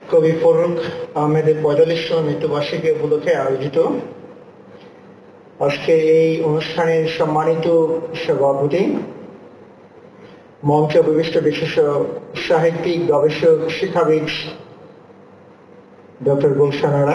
কবি ফররুখ আহমেদের ৪৫তম মৃত্যুবার্ষিকী উপলক্ষে আয়োজিত আজকে এই অনুষ্ঠানের সম্মানিত সভাপতি, মঞ্চে উপবিষ্ট বিশিষ্ট সাহিত্যিক, গবেষক, শিক্ষাবিদ ডক্টর গুলশান আরা,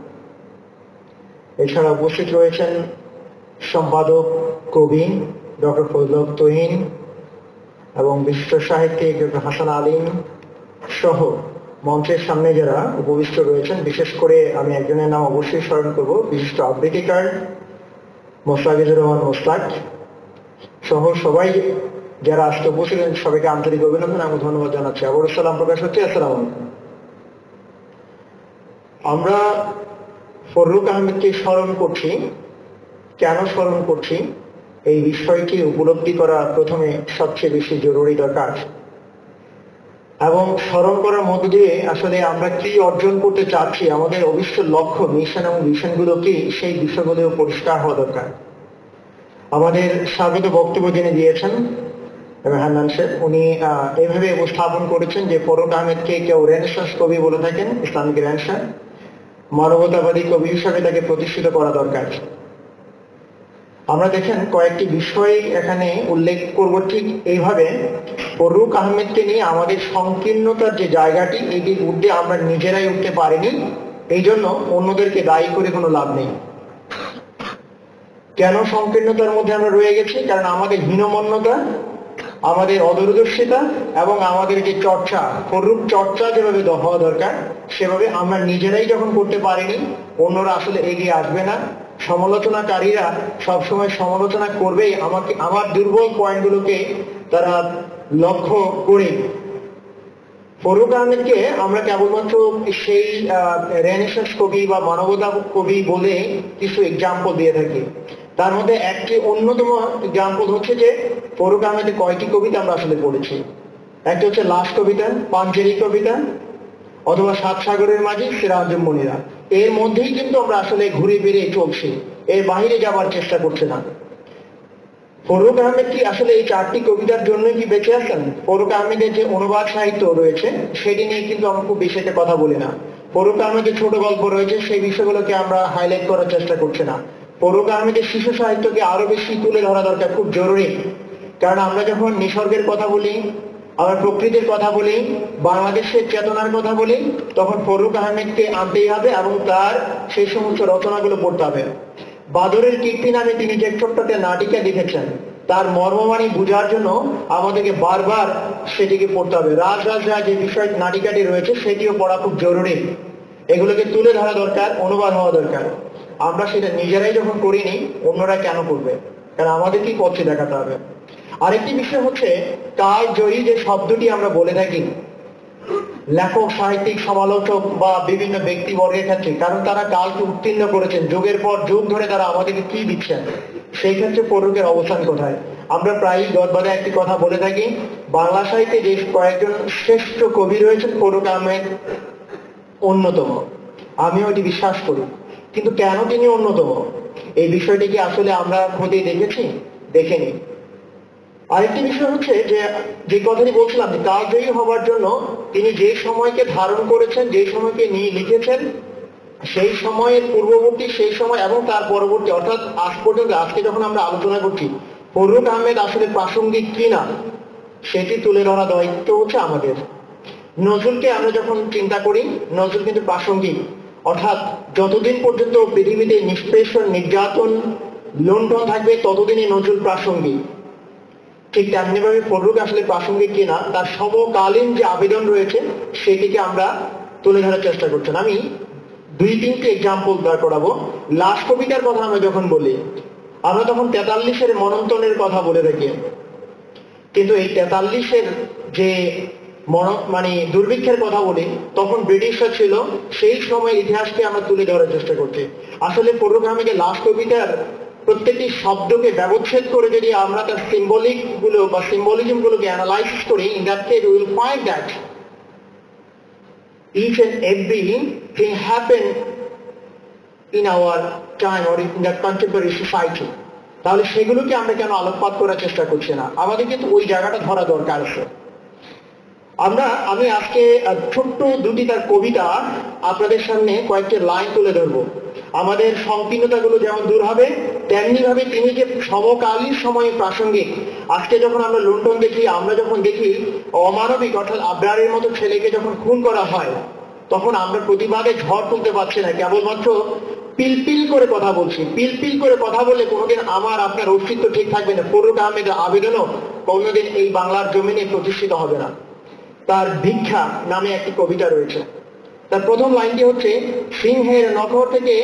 এছাড়া উপস্থিত রয়েছেন সম্পাদক কবি ডক্টর ফজলুল তুহিন এবং বিশিষ্ট সাহিত্যিক ডক্টর হাসান আলিম সহ মঞ্চের সামনে যারা উপবিষ্ট রয়েছেন, বিশেষ করে আমি একজনের নাম অবশ্যই স্মরণ করব, বিশিষ্ট আবৃত্তিকার মোস্তাফিজুর রহমান মোস্তাক সহ সবাই যারা আজকে উপস্থিত, সবাইকে আন্তরিক অভিনন্দন এবং ধন্যবাদ জানাচ্ছি। আবারও সালাম প্রকাশ হচ্ছে। আসসালামু আলাইকুম। আমরা ফররুখ আহমেদকে স্মরণ করছি, কেন স্মরণ করছি এই বিষয়টি উপলব্ধি করা প্রথমে সবচেয়ে বেশি জরুরি দরকার, এবং স্মরণ করার মধ্য দিয়ে আসলে আমরা কি অর্জন করতে চাচ্ছি, আমাদের অবশ্য লক্ষ্য, মিশন এবং ভিশনগুলো কি, সেই বিষয়গুলো পরিষ্কার হওয়া দরকার। আমাদের স্বাগত বক্তব্য যিনি দিয়েছেন হান্নান সাহেব, উনি এইভাবে উপস্থাপন করেছেন যে ফররুখ আহমেদকে কেউ রেনেসাঁস কবি বলে থাকেন, ইসলামিক রেনেসাঁ, মানবতাবাদী কবি হিসাবে তাকে প্রতিষ্ঠিত করা দরকার। আমরা দেখেন কয়েকটি বিষয় এখানে উল্লেখ করব ঠিক এইভাবে। ফররুখ আহমেদকে নিয়ে আমাদের সংকীর্ণতার যে জায়গাটি, এটির ঊর্ধ্বে আমরা নিজেরাই উঠতে পারিনি, এই জন্য অন্যদেরকে দায়ী করে কোনো লাভ নেই। কেন সংকীর্ণতার মধ্যে আমরা রয়ে গেছি? কারণ আমাদের হীনমন্যতা, আমাদের অদূরদর্শিতা এবং আমাদের যে চর্চা, ফররুখ চর্চা যেভাবে হওয়া দরকার সেভাবে আমরা নিজেরাই যখন করতে পারিনি, অন্যরা আসলে এগিয়ে আসবে না। সমালোচনাকারীরা সবসময় সমালোচনা করবেই আমার দুর্বল পয়েন্টগুলোকে তারা লক্ষ্য করে। ফররুখ আহমেদকে আমরা কেবলমাত্র সেই রেনেসাঁস কবি বা মানবতা কবি বলে কিছু এক্সাম্পল দিয়ে থাকি। তার মধ্যে একটি অন্যতম এক্সাম্পল হচ্ছে যে ফররুখ আহমেদের কয়টি কবিতা আমরা আসলে পড়েছি। একটি হচ্ছে লাশ কবিতা, পাঞ্জেরি কবিতা, অথবা সাত সাগরের মাঝি, সিরাজুম মনিরা। এর মধ্যেই কিন্তু আমরা আসলে ঘুরে বেরিয়ে চলছি, এর বাহিরে যাবার চেষ্টা করছে না। ফররুখ আহমেদ কি আসলে এই চারটি কবিতার জন্য কি বেঁচে আছেন? ফররুখ আহমেদের যে অনুবাদ সাহিত্য রয়েছে সেটি নিয়ে কিন্তু আমরা খুব বেশি একটা কথা বলি না। ফররুখ আহমেদের ছোট গল্প রয়েছে, সেই বিষয়গুলোকে আমরা হাইলাইট করার চেষ্টা করছি না। ফররুখ আহমেদের শিশু সাহিত্যকে আরো বেশি তুলে ধরা দরকার, খুব জরুরি। কারণ আমরা যখন নিসর্গের কথা বলি, আমরা প্রকৃতির কথা বলি, বাংলাদেশের চেতনার কথা বলি, তখন ফররুখ আহমেদকে আনতেই হবে এবং তার সেই সমস্ত রচনাগুলো পড়তে হবে। বাদরের কীর্তি নামে তিনি যে ছোট্টতে নাটিকা লিখেছেন, তার মর্মবাণী বোঝার জন্য আমাদেরকে বারবার সেটিকে পড়তে হবে। রাজরাজরা যে বিষয় নাটিকাটি রয়েছে সেটিও পড়া খুব জরুরি। এগুলোকে তুলে ধরা দরকার, অনুবাদ হওয়া দরকার। আমরা সেটা নিজেরাই যখন করিনি, অন্যরা কেন করবে? কারণ আমাদেরকেই পথে দেখাতে হবে। আরেকটি বিষয় হচ্ছে কালজয়ী যে শব্দটি আমরা বলে থাকি লেখক, সাহিত্যিক, সমালোচক বা বিভিন্ন ব্যক্তিবর্গের ক্ষেত্রে, কারণ তারা কালকে উত্তীর্ণ করেছেন, যুগের পর যুগ ধরে তারা আমাদেরকে কি দিচ্ছেন, সেই ক্ষেত্রে ফররুখের অবস্থান কোথায়? আমরা প্রায়ই গদবাদে একটি কথা বলে থাকি, বাংলা সাহিত্যে যে কয়েকজন শ্রেষ্ঠ কবি রয়েছেন, ফররুখ আহমেদ অন্যতম। আমিও এটি বিশ্বাস করি। কিন্তু কেন তিনি অন্যতম, এই বিষয়টি কি আসলে আমরা খতিয়ে দেখেছি? দেখিনি। আরেকটি বিষয় হচ্ছে যে কথাটি বলছিলাম, যে কালজয়ী হবার জন্য তিনি যে সময়কে ধারণ করেছেন, যে সময়কে নিয়ে লিখেছেন, সেই সময়ের পূর্ববর্তী, সেই সময় এবং তার পরবর্তী, অর্থাৎ আজ পর্যন্ত আজকে যখন আমরা আলোচনা করছি ফররুখ আহমেদ আসলে প্রাসঙ্গিক কিনা সেটি তুলে ধরা দায়িত্ব হচ্ছে আমাদের। নজরুলকে আমরা যখন চিন্তা করি, নজরুল কিন্তু প্রাসঙ্গিক, অর্থাৎ যতদিন পর্যন্ত পৃথিবীতে নিষ্পেষণ, নির্যাতন, লুণ্ঠন থাকবে ততদিনই নজরুল প্রাসঙ্গিক। ঠিক তেমনি ভাবে ফররুখ আসলে প্রাসঙ্গিক কিনা তার সমকালীন যে আবেদন রয়েছে সেটিকে আমরা তুলে ধরার চেষ্টা করছেন। আমি 2-3টি এক্সাম্পল দাঁড় করাবো। লাশ কবিতার কথা আমরা যখন বলি, আমরা তখন 43-এর মনন্তনের কথা বলে থাকি, কিন্তু এই 43-এর যে দুর্ভিক্ষের কথা বলি, তখন ব্রিটিশরা ছিল, সেই সময় ইতিহাসকে আমরা তুলে ধরার চেষ্টা করছি। আসলে ফররুখ আহমেদের লাশ কবিতার প্রত্যেকটি শব্দকে ব্যবচ্ছেদ করে যদি আমরা তার সিম্বলিক গুলো বা সিম্বলিজম গুলোকে অ্যানালাইসিস করি, in that case will find that each and everything happen in our time or in the contemporary society. তাহলে সেগুলোকে আমরা কেন আলোকপাত করার চেষ্টা করছি না? আমাদের কিন্তু ওই জায়গাটা ধরা দরকার আছে। আমি আজকে ছোট্ট দুটি তার কবিতা আপনাদের সামনে কয়েকটি লাইন তুলে ধরবো। আমাদের সংকীর্ণতাগুলো যেমন দূর হবে, তেমনি ভাবে তিনি যে সমকালীন সময়ে প্রাসঙ্গিক। আজকে যখন আমরা লন্ডন দেখি, আমরা যখন দেখি অমানবিক অর্থাৎ আবরারের মতো ছেলেকে যখন খুন করা হয়, তখন আমরা প্রতিবাদে ঝড় তুলতে পারছি না, কেবলমাত্র পিলপিল করে কথা বলছি। পিলপিল করে কথা বললে কোনোদিন আমার আপনার অস্তিত্ব ঠিক থাকবে না। ফরুক আহমেদের আবেদনও কোনোদিন এই বাংলার জমিনে প্রতিষ্ঠিত হবে না। তার ভিক্ষা নামে একটি কবিতা রয়েছে। তার প্রথম লাইনটি হচ্ছে, সিংহের নখর থেকে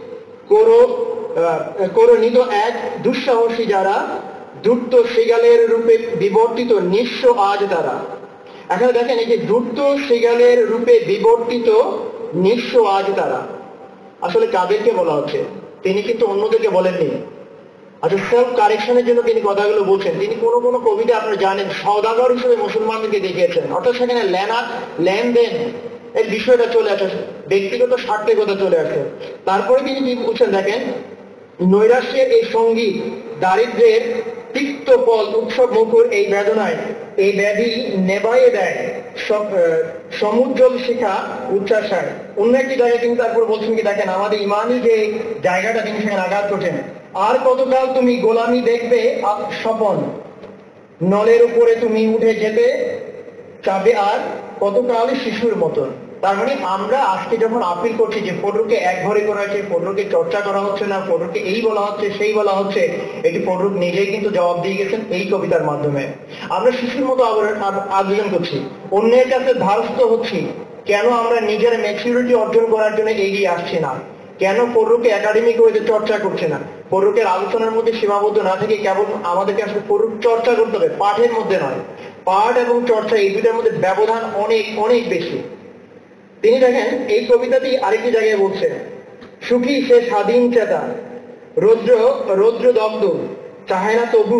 করণিত এক দুঃসাহসী যারা, দ্রুত শৃগালের রূপে বিবর্তিত নিঃস্ব আজ তারা। এখানে দেখেন, এই যে দ্রুত শৃগালের রূপে বিবর্তিত নিঃস্ব আজ তারা, আসলে কাদেরকে বলা হচ্ছে? তিনি কিন্তু অন্যদেরকে বলেননি। আচ্ছা, সেলফ কারেকশনের জন্য তিনি কথাগুলো বলছেন। তিনি কোনো কোনো কবিতা আপনারা জানেন সওদাগর হিসেবে মুসলমানদেরকে দেখিয়েছেন, অর্থাৎ সেখানে লেনদেন এর বিষয়টা চলে আসে, ব্যক্তিগত স্বার্থের কথা চলে আসে। তারপরে তিনি কি বলছেন দেখেন, নৈরাশ্যের এই সঙ্গী, দারিদ্র্যের তিক্ত ফল, উৎসব মুখর এই বেদনায়, এই ব্যাধি নেবাইয়ে দেয় সমুজ্জ্বল শিখা উচ্ছ্বাসায়। অন্য একটি জায়গায় তিনি তারপর বলছেন কি দেখেন, আমাদের ইমানই যে জায়গাটা তিনি সেখানে আঘাত করছেন। আর কতকাল তুমি গোলামি দেখবে স্বপন, নলের উপরে তুমি উঠে যেতে চাবে আর কতকাল শিশুর মতন। তার মানে আমরা আজকে যখন আপিল করছি যে ফররুখকে একঘরে করা হয়েছে, ফররুখকে চর্চা করা হচ্ছে না, ফররুখকে এই বলা হচ্ছে সেই বলা হচ্ছে, এটি ফররুখ নিজেই কিন্তু জবাব দিয়ে গেছেন এই কবিতার মাধ্যমে। আমরা শিশুর মতো আবেদন করছি, অন্যের কাছে ধারস্থ হচ্ছি, কেন আমরা নিজের ম্যাচুরিটি অর্জন করার জন্য এগিয়ে আসছি না? কেন ফররুখকে একাডেমিক ওয়েতে চর্চা করছে না? ফররুখের আলোচনার মধ্যে সীমাবদ্ধ না থেকে কেবল আমাদেরকে আসলে ফররুখ চর্চা করতে হবে, পাঠের মধ্যে নয়। পাঠ এবং চর্চা এই দুটার মধ্যে ব্যবধান অনেক অনেক বেশি। তিনি দেখেন এই কবিতাটি আরেকটি জায়গায় বলছেন, সুখী সে স্বাধীন চেতা, রৌদ্র দগ্ধ চাহে না তবু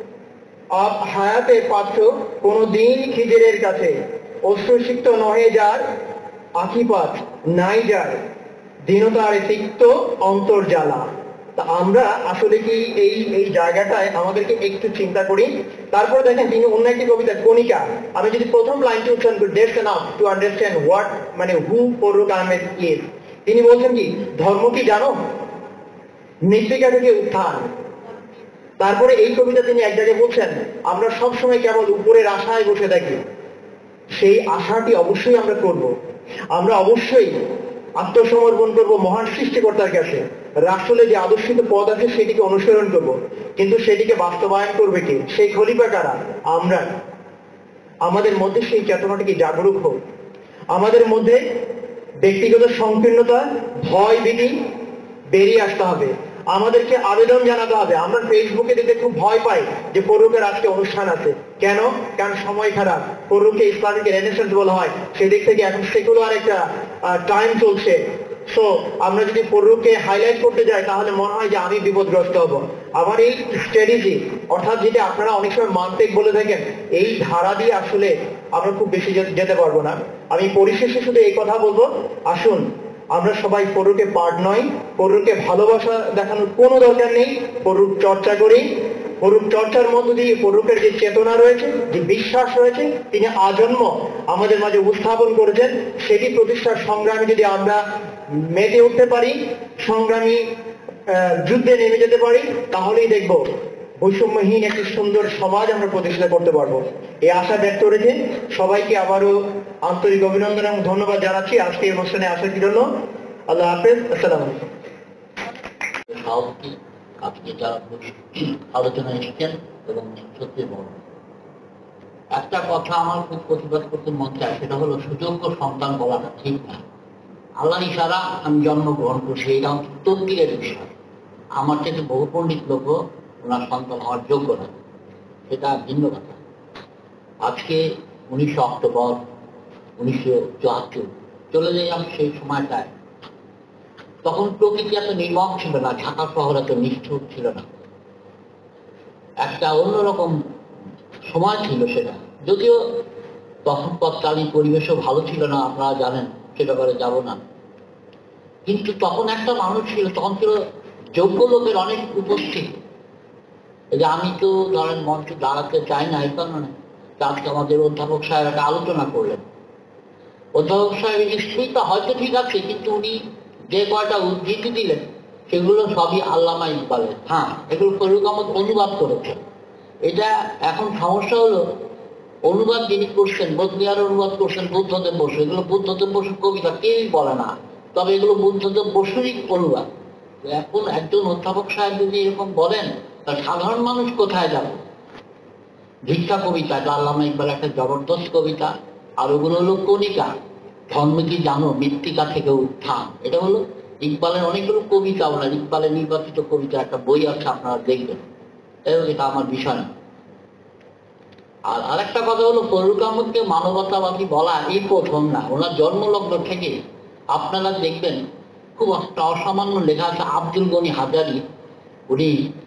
হায়াতের পাত্র, কোনদিন খিজিরের কাছে অশ্রুসিক্ত নহে যার, আখিপাত নাই যার, দীনতার তিক্ত অন্তর্জালা। তা আমরা আসলে কি এই জায়গাটায় আমাদেরকে একটু চিন্তা করি। তারপর দেখেন তিনি অন্য একটি কবিতা কণিকা, আমি যদি প্রথম লাইনটি উচ্চারণ করি, that's enough to understand what মানে হু ফররুখ আহমেদ ইজ। তিনি বলছেন কি, ধর্ম কি জানো? মৃত্তিকা থেকে উত্থান। তারপরে এই কবিতা তিনি এক জায়গায় বলছেন, আমরা সবসময় কেবল উপরের আশায় বসে থাকি, সেই আশাটি অবশ্যই আমরা করব। আমরা অবশ্যই আত্মসমর্পণ করব মহান সৃষ্টিকর্তার কাছে, রাসূলের যে আদর্শিত পথ আছে সেটিকে অনুসরণ করব, কিন্তু সেটিকে বাস্তবায়ন করবে কে? সেই খলিফা কারা? আমরা। আমাদের মধ্যে সেই চেতনাটিকে জাগরুক হোক। আমাদের মধ্যে ব্যক্তিগত সংকীর্ণতা, ভয় ভীতি বেরিয়ে আসতে হবে। আমাদেরকে আবেদন জানাতে হবে। আমরা ফেসবুকে দেখতে খুব ভয় পাই যে ফররুখের আজকে অনুষ্ঠান আছে, কেন? কারণ সময় খারাপ। ফররুখকে ইসলামিক রেনেসান্স বলা হয়, সেদিক থেকে এখন সেকুলার একটা টাইম চলছে। সো আমরা যদি ফররুখকে হাইলাইট করতে যাই তাহলে মনে হয় যে আমি বিপদগ্রস্ত হব। আমার এই স্ট্র্যাটেজি, অর্থাৎ যেটা আপনারা অনেক সময় মানতেক বলে থাকেন, এই ধারা দিয়ে আসলে আমরা খুব বেশি যেতে পারবো না। আমি পরিশেষে শুধু এই কথা বলবো, আসুন আমরা সবাই ফররুখে পার্ট নয়, ফররুখকে ভালোবাসা দেখানোর কোনো দরকার নেই, ফররুখ চর্চা করি। ফররুখ চর্চার মধ্য দিয়ে ফররুখের যে চেতনা রয়েছে, যে বিশ্বাস রয়েছে, তিনি আজন্ম আমাদের মাঝে উপস্থাপন করেছেন, সেটি প্রতিষ্ঠার সংগ্রামে যদি আমরা মেতে উঠতে পারি, সংগ্রামী যুদ্ধে নেমে যেতে পারি, তাহলেই দেখব বৈষম্যহীন একটি সুন্দর সমাজ আমরা প্রতিষ্ঠা করতে পারবো। এই আশা ব্যক্ত রেখে সবাইকে আবারও আন্তরিক অভিনন্দন এবং ধন্যবাদ জানাচ্ছি আজকে এই অনুষ্ঠানে আসার জন্য। আল্লাহ হাফেজ, আসসালামু আলাইকুম। আপনি যারা আলোচনা এসেছেন এবং সত্যি বড় একটা কথা আমার খুব প্রতিবাদ করতে মন চায়, সেটা হলো সুযোগ্য সন্তান বলাটা ঠিক না। আল্লাহ ইশারা আমি জন্মগ্রহণ করছি, এটা হচ্ছে তকদিরের বিষয়। আমার থেকে বহু পণ্ডিত লোক ওনার সন্তান হওয়ার যোগ্য না, সেটা ভিন্ন কথা। আজকে 19 অক্টোবর 1974 চলে যাই আমি সেই সময়টায়, তখন প্রকৃতি এত নির্মম ছিল না, ঢাকা শহর এত নিষ্ঠুর ছিল না, একটা অন্যরকম সময় ছিল সেটা। যদিও তখন তৎকালীন পরিবেশও ভালো ছিল না, আপনারা জানেন, সেটা করে যাব না। কিন্তু তখন একটা মানুষ ছিল, তখন ছিল যোগ্য লোকের অনেক উপস্থিত। এই যে আমি তো ধরেন মঞ্চে দাঁড়াতে চাই না এই কারণে, আজকে আমাদের অধ্যাপক সাহেব একটা আলোচনা করলেন। অধ্যাপক সাহেব স্ত্রীটা হয়তো ঠিক আছে, কিন্তু উনি যে কয়টা উদ্ধৃতি দিলেন সেগুলো সবই আল্লামা ইকবালের। হ্যাঁ, এগুলো ফজলুল আহমদ অনুবাদ করেছেন। এটা এখন সমস্যা হলো, অনুবাদ যিনি করছেন, বদলিয়ার অনুবাদ করছেন বুদ্ধদেব বসু। এগুলো বুদ্ধদেব বসুর কবিতা কেউই বলে না, তবে এগুলো বুদ্ধদেব বসুরই অনুবাদ। এখন একজন অধ্যাপক সাহেব যদি এরকম বলেন, তা সাধারণ মানুষ কোথায় যাবে? ভিক্ষা কবিতা, এটা আল্লামা ইকবাল একটা জবরদস্ত কবিতা। আর ওগুলো হলো কণিকা, ধর্ম কি জানো, মৃত্তিকা থেকে উত্থান। এটা হলো ইকবালের অনেকগুলো কবিতা, ওনার ইকবালের নির্বাচিত কবিতা একটা বই আছে, আপনারা দেখবেন। এটা আমার বিষয় না। আর আরেকটা কথা হলো, ফজলুল আহমদকে মানবতাবাদী বলা এই প্রথম না। ওনার জন্মলগ্ন থেকে আপনারা দেখবেন খুব একটা অসামান্য লেখা আছে আব্দুল গনি হাজারি, উনি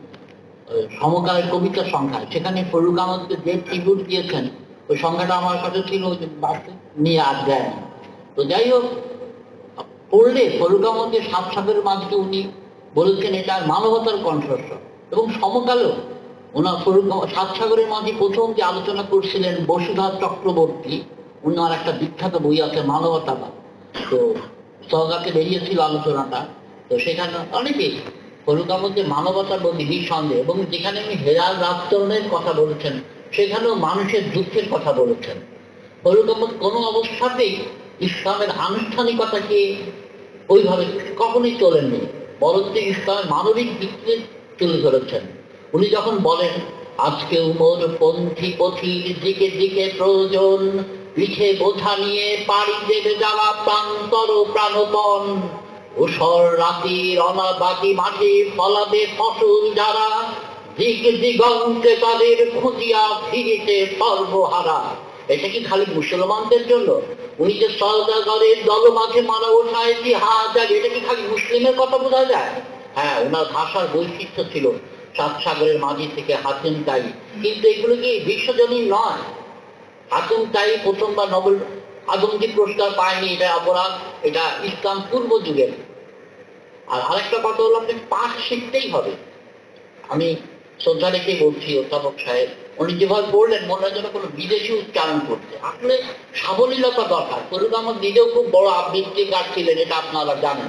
সমকালের কবিতার সংখ্যায়, সেখানে ফজলুল আহমদকে যে ট্রিবিউট দিয়েছেন ওই সংখ্যাটা আমার কাছে ছিল, নিয়ে আর দেয়। তো যাই হোক, পড়লে ফজলুল আহমদের সাত সাগরের মাঝকে উনি বলেছেন এটা মানবতার কণ্ঠস্বর। এবং সমকালেও ওনার সাত সাগরের মাঝে প্রথম যে আলোচনা করছিলেন বসুধর চক্রবর্তী, ওনার একটা বিখ্যাত বই আছে মানবতাবাদ। তো সহগাতে বেরিয়েছিল আলোচনাটা। তো সেখানে অনেকেই ফজলুল আহমদের মানবতাবাদী নিঃসন্দেহ, এবং যেখানে উনি হেলাল রাজচরণের কথা বলেছেন সেখানেও মানুষের দুঃখের কথা বলেছেন। ফজলুল আহমদ কোনো অবস্থাতেই ইসলামের আনুষ্ঠানিকতাকে ওইভাবে কখনোই তোলেননি, বরঞ্চ ইসলামের মানবিক দিককে তুলে ধরেছেন। উনি যখন বলেন আজকে উমর পন্থী পথির দিকে দিকে প্রয়োজন, পিঠে বোঝা নিয়ে পাড়ি দেবে যাওয়া প্রান্তর প্রাণপণ, ঊষর রাতির অনাবাদি মাঠে ফলাবে ফসল যারা, দিক দিগন্তে তাদের খুঁজিয়া ফিরিতে সর্বহারা। এটা কি খালি মুসলমানদের জন্য? উনি যে সওদাগরের দল মাঝে মারা ওঠায় জিহাদ, এটা কি খালি মুসলিমের কথা বোঝা যায়? হ্যাঁ, ওনার ভাষার বৈশিষ্ট্য ছিল সাত সাগরের মাঝি থেকে হাতেম তাই, কিন্তু এগুলো কি বিশ্বজনীন নয়। হাতেম তাই প্রথমবার নোবেল আদমজি পুরস্কার পায়নি, এটা অপরাধ, এটা ইসলাম পূর্ব যুগের। আর আরেকটা কথা হলো, আপনি পাঠ শিখতেই হবে। আমি শ্রদ্ধা রেখে বলছি অধ্যাপক সাহেব, উনি যেভাবে বললেন মনে হয় যেন কোনো বিদেশি উচ্চারণ করতে। আসলে সাবলীলতা দরকার। ফজলুল আহমদ নিজেও খুব বড় আবৃত্তিকার ছিলেন, এটা আপনারা জানেন।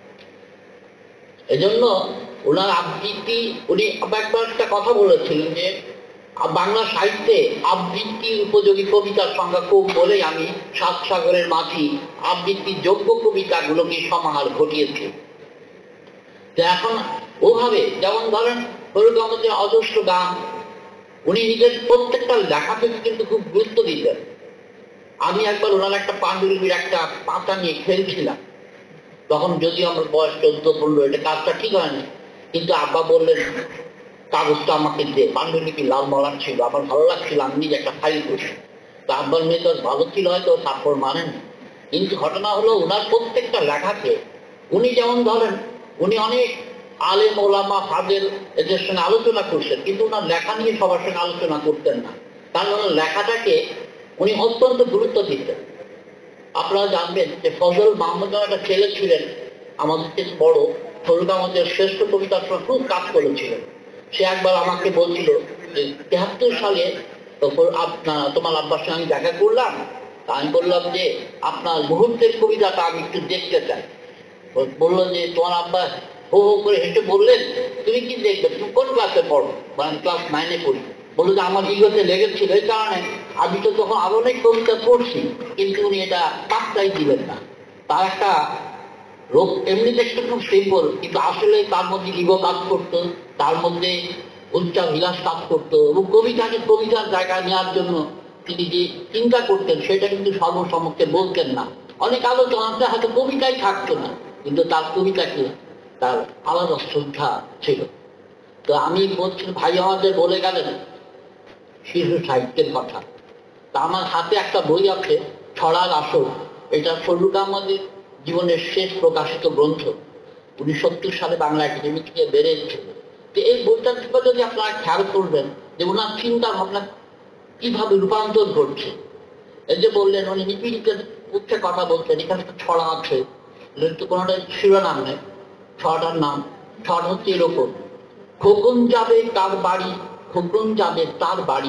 এজন্য ওনার আবৃত্তি, উনি একবার একটা কথা বলেছিলেন যে বাংলা সাহিত্যে আবৃত্তির উপযোগী কবিতার সংখ্যা খুব, বলেই আমি সাত সাগরের মাঝি আবৃত্তির যোগ্য কবিতাগুলোকে সমাহার ঘটিয়েছি। তো এখন ওভাবে, যেমন ধরেন ফজলুল আহমদের অজস্র গান, উনি নিজের প্রত্যেকটা লেখাতে কিন্তু খুব গুরুত্ব দিতেন। আমি একবার ওনার একটা পাণ্ডুলিপির একটা পাতা নিয়ে খেলছিলাম, তখন যদিও আমার বয়স 14-15, এটা কাজটা ঠিক হয়নি, কিন্তু আব্বা বললেন কাগজটা আমাকে দে। পাণ্ডুলিপি লাল মলার ছিল, আমার ভালো লাগছিল, আমি নিজে একটা ফাইল করছি। তো আব্বার মেজাজ ভালো ছিল, হয়তো তারপর মানেন। কিন্তু ঘটনা হলো, ওনার প্রত্যেকটা লেখাকে উনি, যেমন ধরেন উনি অনেক আলেম ওলামা ফাদের এদের সঙ্গে আলোচনা করছেন, কিন্তু ওনার লেখা নিয়ে সবার সঙ্গে আলোচনা করতেন না, কারণ ওনার লেখাটাকে উনি অত্যন্ত গুরুত্ব দিতেন। আপনারা জানবেন যে ফজল মাহমুদ একটা ছেলে ছিলেন আমাদের থেকে বড়, ফজলুল আহমদের শ্রেষ্ঠ কবিতার সঙ্গে খুব কাজ করেছিলেন। সে একবার আমাকে বলছিল যে 73 সালে তোমার আব্বার সঙ্গে আমি দেখা করলাম, আমি বললাম যে আপনার মুহূর্তের কবিতাটা আমি একটু দেখতে চাই। বললো যে তোমার আব্বা হো হো করে হেঁটে বললেন তুমি কি দেখবে, তুমি কোন ক্লাসে পড়ো? আমি ক্লাস 9-এ পড়ি। বললো যে আমার ইগোতে লেগেছিল, এই কারণে আমি তো তখন আরো অনেক কবিতা পড়ছি, কিন্তু উনি এটা পাত্তাই দিবেন না। তার একটা রোগ, এমনিতে একটু খুব সিম্পল, কিন্তু আসলে তার মধ্যে ইগো কাজ করতো, তার মধ্যে উচ্চাভিলাষ কাজ করতো, এবং কবিতাকে কবিতার জায়গায় নেওয়ার জন্য তিনি যে চিন্তা করতেন সেটা কিন্তু সর্বসম্মুখে বলতেন না। অনেক আলোচনাতে হয়তো কবিতাই থাকতো না, কিন্তু তার কবিতাকে তার আলাদা শ্রদ্ধা ছিল। তো আমি বলছি, ভাই আমাদের বলে গেলেন শিশু সাহিত্যের কথা। তা আমার হাতে একটা বই আছে, ছড়ার আসর। এটা ফজলুল আহমদের জীবনের শেষ প্রকাশিত গ্রন্থ, 1970 সালে বাংলা একাডেমি থেকে বেরিয়েছিল। তো এই বইটার দিকে যদি আপনারা খেয়াল করবেন যে ওনার চিন্তা ভাবনা কিভাবে রূপান্তর ঘটছে। এই যে বললেন উনি নিপীড়িতের পক্ষে কথা বলছেন, এখানে একটা ছড়া আছে, কোনোটা শিরোনাম নেই, ছড়াটার নাম, ছড়া হচ্ছে এরকম: খোকন যাবে তার বাড়ি, খোকন যাবে তার বাড়ি,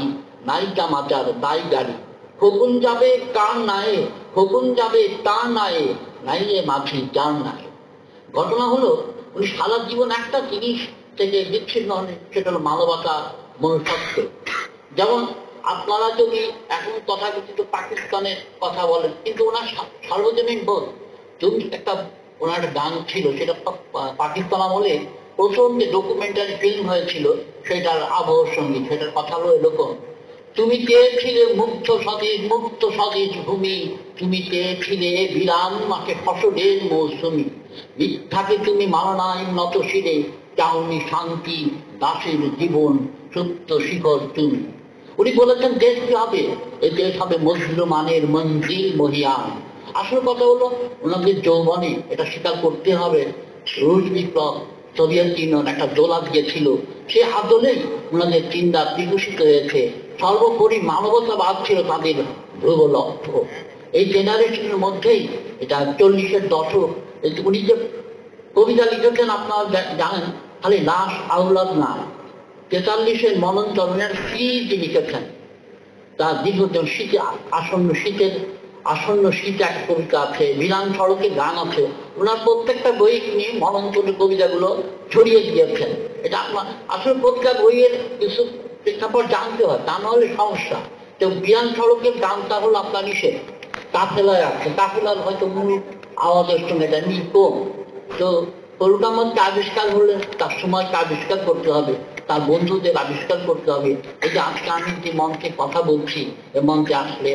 নায়িকা মাচার দাই গাড়ি, খোকন যাবে কার নায়ে, খোকন যাবে তার নায়ে, নাইয়ে মাছি যার নায়ে। ঘটনা হলো উনি সারা জীবন একটা জিনিস থেকে বিচ্ছিন্ন হন, সেটা হলো মানবতা, মনুষ্যত্ব। যেমন আপনারা যদি এখন তথাকথিত পাকিস্তানের কথা বলেন, কিন্তু ওনার সার্বজনীন বোধ, যদি একটা ওনার একটা গান ছিল, সেটা পাকিস্তান আমলে প্রথম যে ডকুমেন্টারি ফিল্ম হয়েছিল সেটার আবহ সঙ্গীত, সেটার কথা হলো এরকম: তুমি চেয়েছিলে মুক্ত সতেজ ভূমি, তুমি চেয়েছিলে বিরাম মাকে ফসলের মৌসুমি, মিথ্যাকে তুমি মানো নাই নত শিরে, চাওনি শান্তি দাসের জীবন, সত্য শিখর তুমি। উনি বলেছেন দেশ কি হবে? এই দেশ হবে মজলুমানের মঞ্জিল মহিয়ান। আসল কথা হলো ওনাদের যৌবনে এটা স্বীকার করতে হবে, রুশ বিপ্লব, সোভিয়েত ইউনিয়ন একটা দোলা দিয়েছিল, সে আদলেই ওনাদের চিন্তা বিকশিত হয়েছে। সর্বোপরি মানবতাবাদ ছিল তাদের ধ্রুব লক্ষ্য। এই জেনারেশনের মধ্যেই এটা 40-এর দশক। উনি যে কবিতা লিখেছেন আপনারা জানেন, খালি লাশ আউলাদ না, 43-এর মনন চরণের শীত লিখেছেন। তার দীর্ঘদিন শীতে আসন্ন শীত এক কবিতা আছে, বিরান সড়কে গান আছে। ওনার প্রত্যেকটা বই নিয়ে মনন চরণের কবিতাগুলো ছড়িয়ে দিয়েছেন। এটা আপনার আসলে প্রত্যেকটা বইয়ের কিছু প্রেক্ষাপট জানতে হয়, তা নাহলে সমস্যা। তো বিরান সড়কের গানটা হলো আপনার নিষেধ, কাফেলায় আছে, কাফেলার হয়তো মূল আওয়াজের সঙ্গে এটা মিল কম। তো ফরুক আহমদকে আবিষ্কার হলে তার সময়কে আবিষ্কার করতে হবে, তার বন্ধুদের আবিষ্কার করতে হবে। এই যে আজকে আমি যে মঞ্চে কথা বলছি, এ মঞ্চে আসলে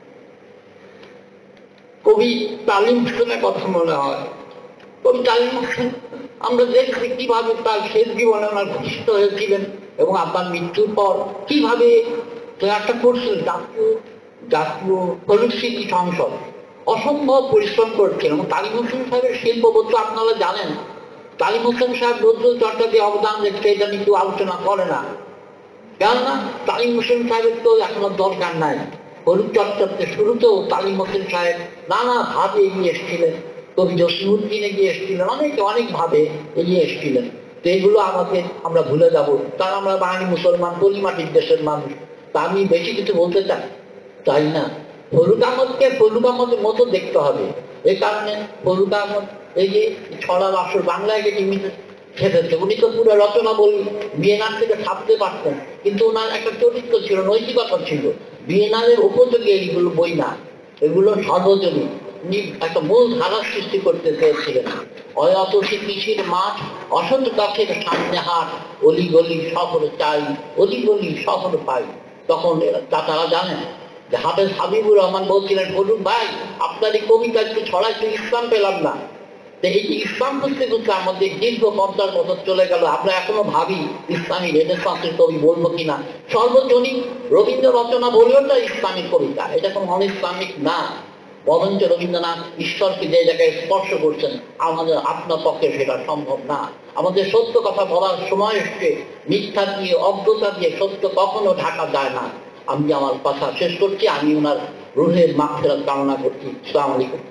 কবি তালিম হোসেনের কথা মনে হয়। কবি তালিম হোসেন আমরা দেখছি কিভাবে তার শেষ জীবনে ওনার ঘোষিত হয়েছিলেন এবং আপনার মৃত্যুর পর কিভাবে একটা করছিলেন জাতীয় ফলিক স্মৃতি সংসদ, অসম্ভব পরিশ্রম করছেন। এবং তালিম হোসেন সাহেবের শিল্পবোধ আপনারা জানেন, তালিম হোসেন সাহেব নজরুল চর্চাতে অবদান রেখেছে, এটা নিয়ে কেউ আলোচনা করে না। কেননা তালিম হোসেন সাহেবের তো এখনো দরকার নাই। ফলিক চর্চাতে শুরুতেও তালিম হোসেন সাহেব নানাভাবে এগিয়ে এসেছিলেন, কবি জসিমউদ্দিন এগিয়ে এসেছিলেন, অনেকভাবে এগিয়ে এসেছিলেন। তো এগুলো আমরা ভুলে যাব, কারণ আমরা বাঙালি মুসলমান, পলিমাটির দেশের মানুষ। তা আমি বেশি কিছু বলতে চাই না। ফরুক আহমদকে ফরুক আহমদের মতো দেখতে হবে। এই কারণে ফরুক আহমদ এই যে ছড়া বাসর বাংলায় যে খেতেছে, উনি তো পুরো রচনা বই বিএনআর থেকে ছাপতে পারতেন, কিন্তু ওনার একটা চরিত্র ছিল, নৈতিকতা ছিল। বিএনআরের উপযোগী এইগুলো বই না, এগুলো সর্বজনীন। উনি একটা মূল ধারার সৃষ্টি করতে চেয়েছিলেন। অয়তসী কৃষির মাঠ, অসৎ গাছের সামনে হাট, অলিগলি শহর চাই, অলিগলি শহর পাই। তখন তারা জানেন যে হাফেজ হাবিবুর রহমান বলছিলেন, বলুন ভাই আপনার এই কবিতা একটু ছড়াইতে ইসলাম পেলাম না। এই যে ইসলাম বুঝতে বুঝতে আমাদের দীর্ঘ 50 বছর চলে গেল, আমরা এখনো ভাবি ইসলামী রেনেসাঁসের কবি বলবো কিনা। সর্বজনীন রবীন্দ্র রচনা বলেও তো ইসলামিক কবিতা, এটা কোনো অন ইসলামিক না। বরঞ্চ রবীন্দ্রনাথ ঈশ্বরকে যে জায়গায় স্পর্শ করছেন, আপনার পক্ষে সেটা সম্ভব না। আমাদের সত্য কথা বলার সময় এসছে, মিথ্যা দিয়ে অজ্ঞতা দিয়ে সত্য কখনো ঢাকা যায় না। আমি আমার কথা শেষ করছি, আমি ওনার রুহের মাগফিরাত কামনা করছি। আসসালামু আলাইকুম।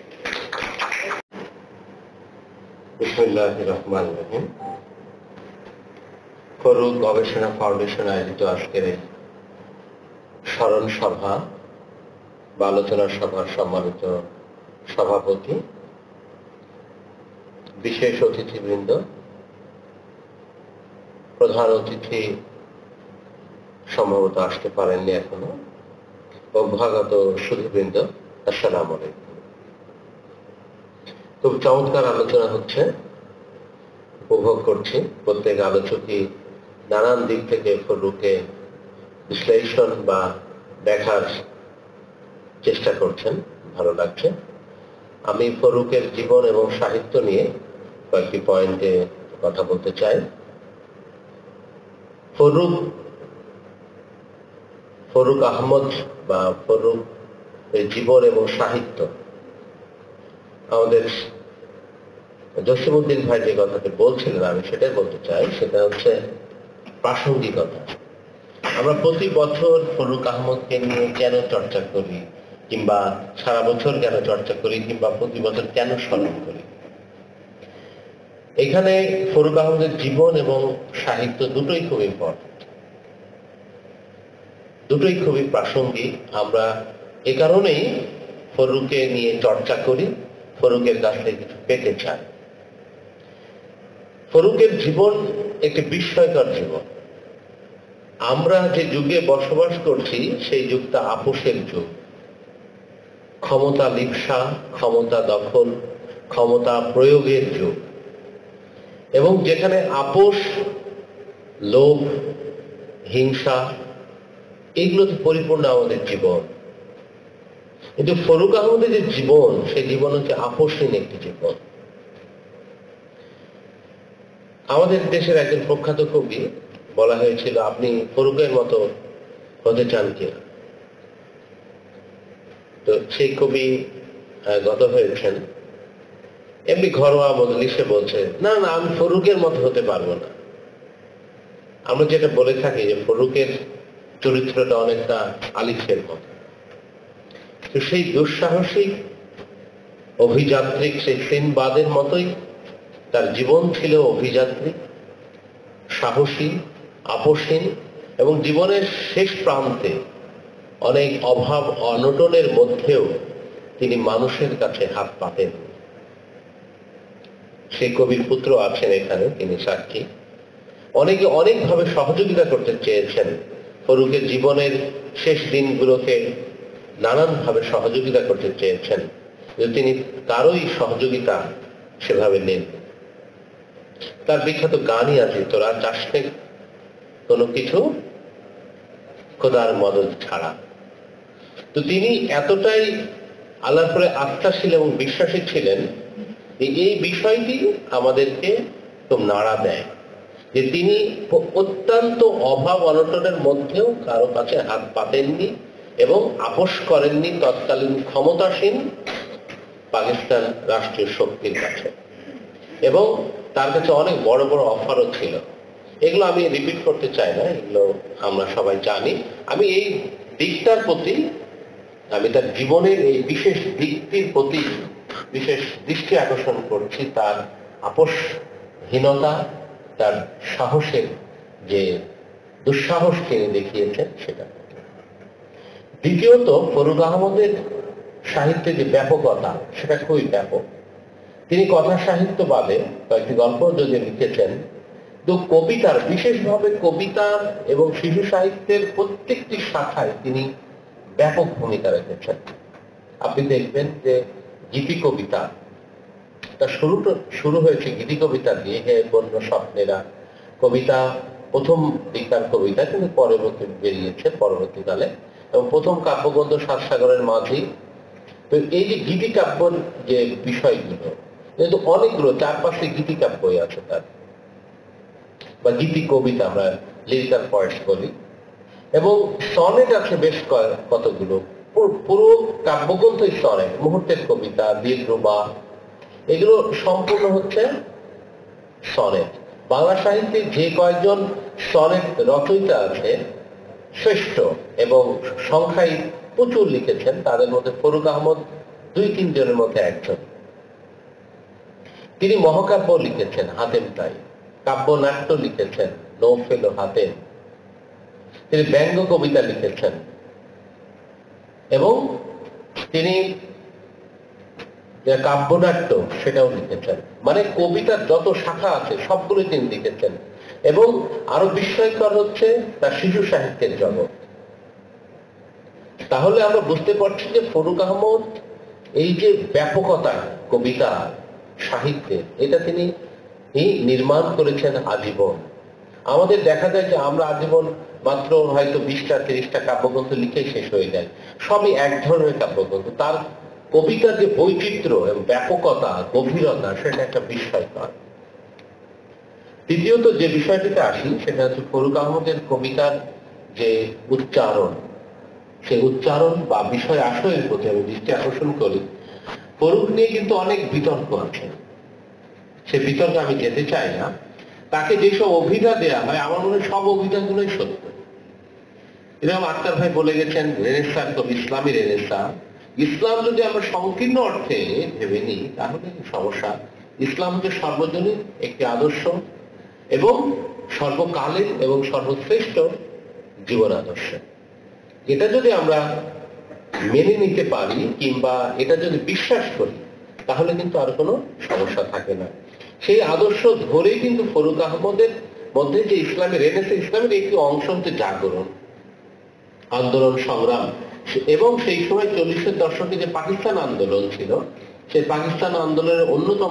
বিসমিল্লাহির রহমানির রহিম। ফরুক গবেষণা ফাউন্ডেশন আয়োজিত আজকের এই স্মরণ সভা বা আলোচনা সভার সম্মানিত সভাপতি, বিশেষ অতিথিবৃন্দ, প্রধান অতিথি সম্ভবত আসতে পারেননি এখনো, অভ্যাগত সুধীবৃন্দ, আসসালামু আলাইকুম। খুব চমৎকার আলোচনা হচ্ছে, উপভোগ করছি। প্রত্যেক আলোচকই নানান দিক থেকে ফরুককে বিশ্লেষণ বা দেখার চেষ্টা করছেন, ভালো লাগছে। আমি ফরুকের জীবন এবং সাহিত্য নিয়ে কয়েকটি পয়েন্টে কথা বলতে চাই। ফরুক আহমদ বা ফরুক জীবন এবং সাহিত্য, আমাদের জসিমউদ্দিন ভাই যে কথাটি বলছিলেন আমি সেটাই বলতে চাই, সেটা হচ্ছে প্রাসঙ্গিকতা। আমরা প্রতি বছর ফরুক আহমদকে নিয়ে কেন চর্চা করি, কিংবা সারা বছর কেন চর্চা করি, কিংবা প্রতি বছর কেন স্মরণ করি? এখানে ফরুক আহমদের জীবন এবং সাহিত্য দুটোই খুব ইম্পর্টেন্ট। দুটোই খুবই প্রাসঙ্গিক। আমরা এ কারণেই ফররুখকে নিয়ে চর্চা করি, ফররুখের কাছ থেকে কিছু পেতে চাই। ফররুখের জীবন একটি বিস্ময়কর জীবন। আমরা যে যুগে বসবাস করছি সেই যুগটা আপোষের যুগ। ক্ষমতা লিপ্সা, ক্ষমতা দখল, ক্ষমতা প্রয়োগের যুগ, এবং যেখানে আপোষ, লোভ, হিংসা এগুলোতে পরিপূর্ণ আমাদের জীবন। কিন্তু ফররুখ আহমদের যে জীবন, সেই জীবন হচ্ছে আপোষহীন একটি জীবন। আমাদের দেশের একজন প্রখ্যাত কবি বলা হয়েছিল, আপনি ফররুখের মতো হতে চান কিনা? তো সেই কবি গত হয়েছেন, এমনি ঘরোয়া মজলিসে বলছে, না না, আমি ফররুখের মতো হতে পারবো না। আমরা যেটা বলে থাকি যে ফররুখের চরিত্রটা অনেকটা আলিফের মতো। তো সেই দুঃসাহসিক অভিযাত্রিক, সেই সিনবাদের মতোই তার জীবন ছিল অভিযাত্রিক, সাহসী, আপোষহীন, এবং জীবনের শেষ প্রান্তে অনেক অভাব অনটনের মধ্যেও তিনি মানুষের কাছে হাত পাতেন। সেই কবির পুত্র আছেন এখানে, তিনি সাক্ষী। অনেকে অনেকভাবে সহযোগিতা করতে চেয়েছেন, ফররুখের জীবনের শেষ দিনগুলোকে নানানভাবে সহযোগিতা করতে চেয়েছেন, কিন্তু তিনি কারোই সহযোগিতা সেভাবে নেন। তার বিখ্যাত গানই আছে, তোরা চাস নে কোনো কিছু খোদার মদদ ছাড়া। তো তিনি এতটাই আল্লাহর উপরে আস্থাশীল এবং বিশ্বাসী ছিলেন যে এই বিষয়টি আমাদেরকে খুব নাড়া দেয়, যে তিনি অত্যন্ত অভাব অনটনের মধ্যেও কারো কাছে হাত পাতেননি এবং আপোষ করেননি তৎকালীন ক্ষমতাসীন পাকিস্তান রাষ্ট্রীয় শক্তির কাছে। এবং তার কাছে অনেক বড় বড় অফারও ছিল। এগুলো আমি রিপিট করতে চাই না, এগুলো আমরা সবাই জানি। আমি এই দিকটার প্রতি, আমি তার জীবনের এই বিশেষ দিকটির প্রতি বিশেষ দৃষ্টি আকর্ষণ করছি, তার আপোষহীনতা, তার সাহসের যে দুঃসাহস তিনি দেখিয়েছেন সেটা। দ্বিতীয়ত, ফররুখ আহমদের সাহিত্যে যে ব্যাপকতা, সেটা খুবই ব্যাপক। তিনি কথা সাহিত্য বাদে কয়েকটি গল্প যদি লিখেছেন, তো কবিতার, বিশেষভাবে কবিতা এবং শিশু সাহিত্যের প্রত্যেকটি শাখায় তিনি ব্যাপক ভূমিকা রেখেছেন। আপনি দেখবেন যে গীতি কবিতা, তার শুরু হয়েছে গীতি কবিতা দিয়ে, হে বন্য স্বপ্নেরা কবিতা প্রথম দিককার কবিতা, কিন্তু পরবর্তী বেরিয়েছে পরবর্তীকালে, এবং প্রথম কাব্যগ্রন্থ সাতসাগরের মাঝি। তো এই যে গীতি কাব্যর যে বিষয়গুলো, কিন্তু অনেকগুলো 4-5টি গীতি কাব্যই আছে তার, বা গীতি কবিতা আমরা লিরিক্যাল পয়েটস বলি, এবং সনেট আছে বেশ কতগুলো। পুরো কাব্যগ্রন্থই সনেট, মুহূর্তের কবিতা, দীর্ঘবা, এগুলো সম্পূর্ণ হচ্ছে সনেট। বাংলা সাহিত্যে যে কয়েকজন সনেট রচয়িতা আছে শ্রেষ্ঠ এবং সংখ্যায় প্রচুর লিখেছেন, তাদের মধ্যে ফররুখ আহমদ 2-3 জনের মধ্যে একজন। তিনি মহাকাব্য লিখেছেন, হাতেম তাই, কাব্যনাট্য লিখেছেন, নৌফেল ও হাতেম। তিনি ব্যঙ্গ কবিতা লিখেছেন, এবং তিনি কাব্যনাট্য সেটাও লিখেছেন। মানে কবিতার যত শাখা আছে সবগুলোই তিনি লিখেছেন। এবং আরো বিস্ময়কর হচ্ছে তার শিশু সাহিত্যের জগৎ। তাহলে আমরা বুঝতে পারছি যে ফররুখ আহমদ এই যে ব্যাপকতা কবিতা সাহিত্যে, এটা তিনি নির্মাণ করেছেন আজীবন। আমাদের দেখা যায় যে আমরা আজীবন মাত্র হয়তো 20টা-30টা কাব্যগ্রন্থ লিখেই শেষ হয়ে যায়, সবই এক ধরনের কাব্যগ্রন্থ। তার কবিতার যে বৈচিত্র্য এবং ব্যাপকতা, গভীরতা, সেটা একটা বিস্ময়কর। তৃতীয়ত যে বিষয়টিতে আসি, সেটা হচ্ছে ফররুখ আহমদের কবিতার যে উচ্চারণ, সেই উচ্চারণ বা বিষয় আশয়ের প্রতি আমি দৃষ্টি আকর্ষণ করি। ফররুখ নিয়ে কিন্তু অনেক বিতর্ক আছে, সে বিতর্কে আমি যেতে চাই না। তাকে যেসব অভিধা দেয়া হয়, আমার মনে হয় সব অভিধাগুলোই সত্য। এরকম আক্তার ভাই বলে গেছেন, রেনেসাঁ কবি, ইসলামী রেনেসাঁ। ইসলাম যদি আমরা সংকীর্ণ অর্থে ভেবে নিই তাহলে সমস্যা। ইসলাম হচ্ছে সর্বজনীন একটি আদর্শ এবং সর্বকালের এবং সর্বশ্রেষ্ঠ জীবন আদর্শ। এটা যদি আমরা মেনে নিতে পারি কিংবা এটা যদি বিশ্বাস করি, তাহলে কিন্তু আর কোনো সমস্যা থাকে না। সেই আদর্শ ধরেই কিন্তু ফরুক আহমদের মধ্যে যে ইসলামের রেনেসাঁ, ইসলামের একটি অংশ হচ্ছে জাগরণ, আন্দোলন, সংগ্রাম। এবং সেই সময় 40-এর দশকে যে পাকিস্তান আন্দোলন ছিল, সেই পাকিস্তান আন্দোলনের অন্যতম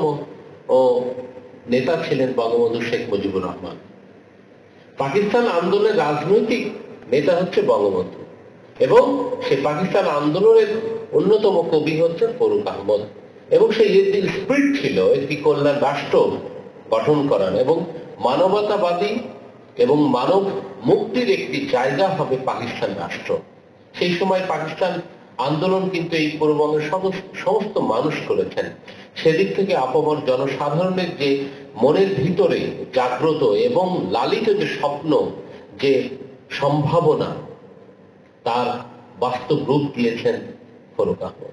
নেতা ছিলেন বঙ্গবন্ধু শেখ মুজিবুর রহমান। পাকিস্তান আন্দোলনের রাজনৈতিক নেতা হচ্ছে বঙ্গবন্ধু, এবং সেই পাকিস্তান আন্দোলনের অন্যতম কবি হচ্ছে ফরুক আহমদ। এবং সেই যে স্পিরিট ছিল একটি কল্যাণ রাষ্ট্র গঠন করার এবং মানবতাবাদী এবং মানব মুক্তির একটি জায়গা হবে পাকিস্তান রাষ্ট্র। সেই সময় পাকিস্তান আন্দোলন কিন্তু এই পূর্ববঙ্গের সমস্ত মানুষ করেছেন। সেদিক থেকে আপামর জনসাধারণের যে মনের ভিতরে জাগ্রত এবং লালিত যে স্বপ্ন, যে সম্ভাবনা, তার বাস্তব রূপ দিয়েছেন ফরুক আহমদ।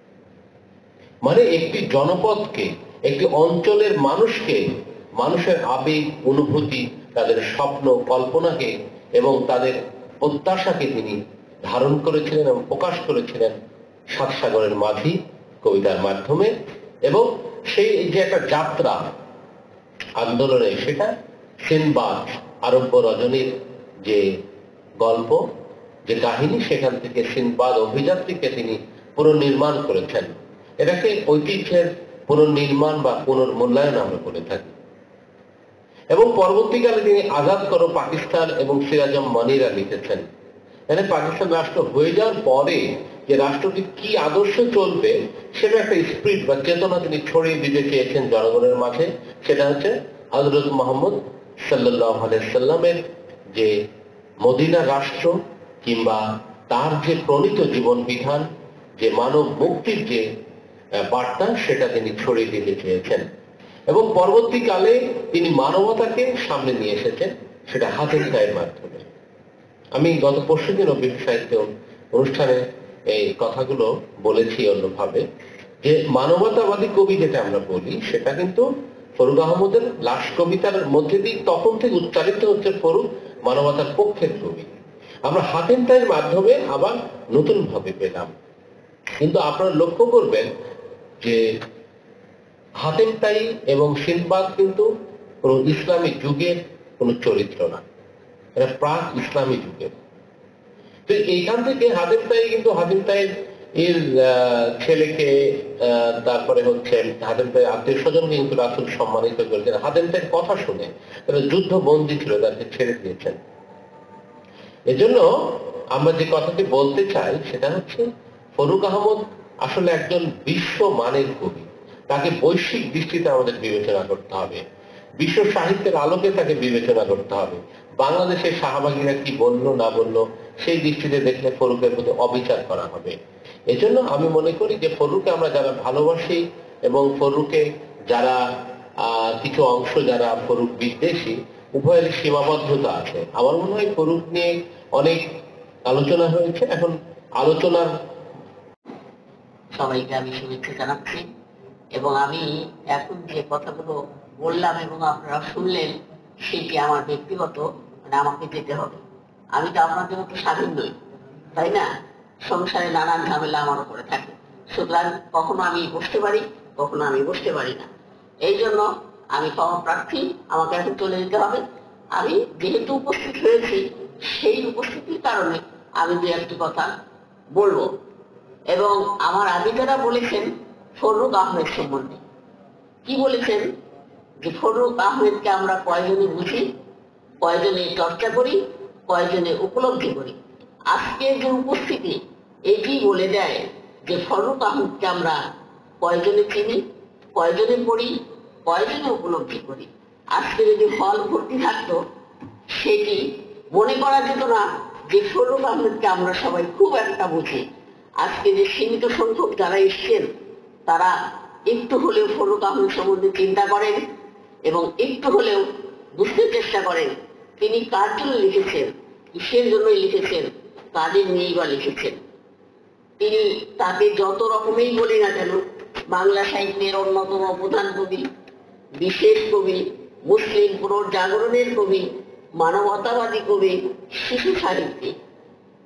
মানে একটি জনপদকে, একটি অঞ্চলের মানুষকে, মানুষের আবেগ, অনুভূতি, তাদের স্বপ্ন, কল্পনাকে এবং তাদের প্রত্যাশাকে তিনি ধারণ করেছিলেন এবং প্রকাশ করেছিলেন সাত সাগরের মাঝি কবিতার মাধ্যমে। এবং সেই যে একটা যাত্রা আন্দোলনে, সেটা সিনবাদ, আরব্য রজনীর যে গল্প, যে কাহিনী, সেখান থেকে সিনবাদ অভিযাত্রীকে তিনি পুনর্নির্মাণ করেছেন। এটাকে ঐতিহ্যের পুনর্নির্মাণ বা পুনর্মূল্যায়ন আমরা বলে থাকি। এবং পরবর্তীকালে তিনি আজাদ করো পাকিস্তান এবং সিরাজম মনিরা লিখেছেন। মানে পাকিস্তান রাষ্ট্র হয়ে যাওয়ার পরে যে রাষ্ট্রটি কি আদর্শ চলবে, সেটা একটা স্পিরিট বা চেতনা তিনি ছড়িয়ে দিতে চেয়েছেন জনগণের মাঝে। সেটা হচ্ছে হযরত মুহাম্মদ সাল্লাল্লাহু আলাইহি সাল্লামের যে মদিনা রাষ্ট্র কিংবা তার যে প্রণীত জীবন বিধান, যে মানব মুক্তির যে বার্তা, সেটা তিনি ছড়িয়ে দিতে চেয়েছেন। এবং পরবর্তীকালে তিনি মানবতাকে সামনে নিয়ে এসেছেন, সেটা হাতেম তাইয়ের মাধ্যমে। আমি গত পরশুদিন বিশ্ব সাহিত্য অনুষ্ঠানে এই কথাগুলো বলেছি অন্যভাবে, যে মানবতাবাদী কবি যেটা আমরা বলি, সেটা কিন্তু ফরুক আহমদের লাশ কবিতার মধ্যে দিয়ে তখন থেকে উচ্চারিত হচ্ছে ফরুক মানবতার পক্ষের কবি। আমরা হাতেম তাইয়ের মাধ্যমে আবার নতুন ভাবে পেলাম। কিন্তু আপনারা লক্ষ্য করবেন যে হাতেম তাই এবং সিনবাদ কিন্তু কোন ইসলামী যুগের কোন চরিত্র না, এটা প্রাক ইসলামী যুগের। তো এইখান থেকে হাতেম তাই কিন্তু হাতেম তাইয়ের এর ছেলেকে, তারপরে হচ্ছে হাতেম তাইয়ের আত্মীয় স্বজনকে কিন্তু রাসূল সম্মানিত করেছেন। হাতেম তাইয়ের কথা শুনে তারা যুদ্ধ বন্দী ছিল, তাদেরকে ছেড়ে দিয়েছেন। এজন্য আমরা যে কথাটি বলতে চাই সেটা হচ্ছে ফরুক আহমদ আসলে একজন বিশ্ব মানের কবি। তাকে বৈশ্বিক দৃষ্টিতে আমাদের বিবেচনা করতে হবে, বিশ্ব সাহিত্যের আলোকে তাকে বিবেচনা করতে হবে। বাংলাদেশের সাহাবাগীরা কি বললো না বললো, সেই দৃষ্টিতে দেখলে ফরুকের প্রতি অবিচার করা হবে। এজন্য আমি মনে করি যে ফরুককে আমরা যারা ভালোবাসি এবং ফরুকে যারা কিছু অংশ যারা ফরুক বিদ্বেষী, উভয়ের সীমাবদ্ধতা আছে। আমার মনে হয় ফরুক নিয়ে অনেক আলোচনা হয়েছে, এখন আলোচনার সবাইকে আমি শুভেচ্ছা জানাচ্ছি। এবং আমি এখন যে কথাগুলো বললাম এবং আপনারা শুনলেন, সেটি আমার ব্যক্তিগত, মানে আমাকে যেতে হবে। আমি তো আপনাদের মতো স্বাধীন নই, তাই না? সংসারে নানান ঝামেলা আমার উপরে থাকে, সুতরাং কখনো আমি বসতে পারি, কখনো আমি বসতে পারি না। এই জন্য আমি ক্ষমা প্রার্থী, আমাকে এখন চলে যেতে হবে। আমি যেহেতু উপস্থিত হয়েছি, সেই উপস্থিতির কারণে আমি দু একটি কথা বলবো। এবং আমার আগে যারা বলেছেন ফরুক আহমেদ সম্বন্ধে, কি বলেছেন যে ফরুক আহমেদকে আমরা কয়জনে বুঝি, কয়জনে চর্চা করি, কয়জনে উপলব্ধি করি। আজকে যে উপস্থিতি এটি বলে দেয় যে ফরুক আহমেদকে আমরা কয়জনে চিনি, কয়জনে পড়ি, কয়জনে উপলব্ধি করি। আজকে যদি হল ভর্তি থাকতো, সেটি মনে করা যেত না যে ফরুক আহমেদকে আমরা সবাই খুব একটা বুঝি। আজকে যে সীমিত সংখ্যক যারা এসছেন, তারা একটু হলেও ফরুক আহমেদ সম্বন্ধে চিন্তা করেন এবং একটু হলেও বুঝতে চেষ্টা করেন তিনি কার জন্য লিখেছেন, কিসের জন্য লিখেছেন, কাদের নিয়েই বা লিখেছেন। তিনি তাকে যত রকমেই বলি না কেন, বাংলা সাহিত্যের অন্যতম প্রধান কবি, বিশেষ কবি, মুসলিম পুনর্জাগরণের কবি, মানবতাবাদী কবি, শিশু সাহিত্যিক,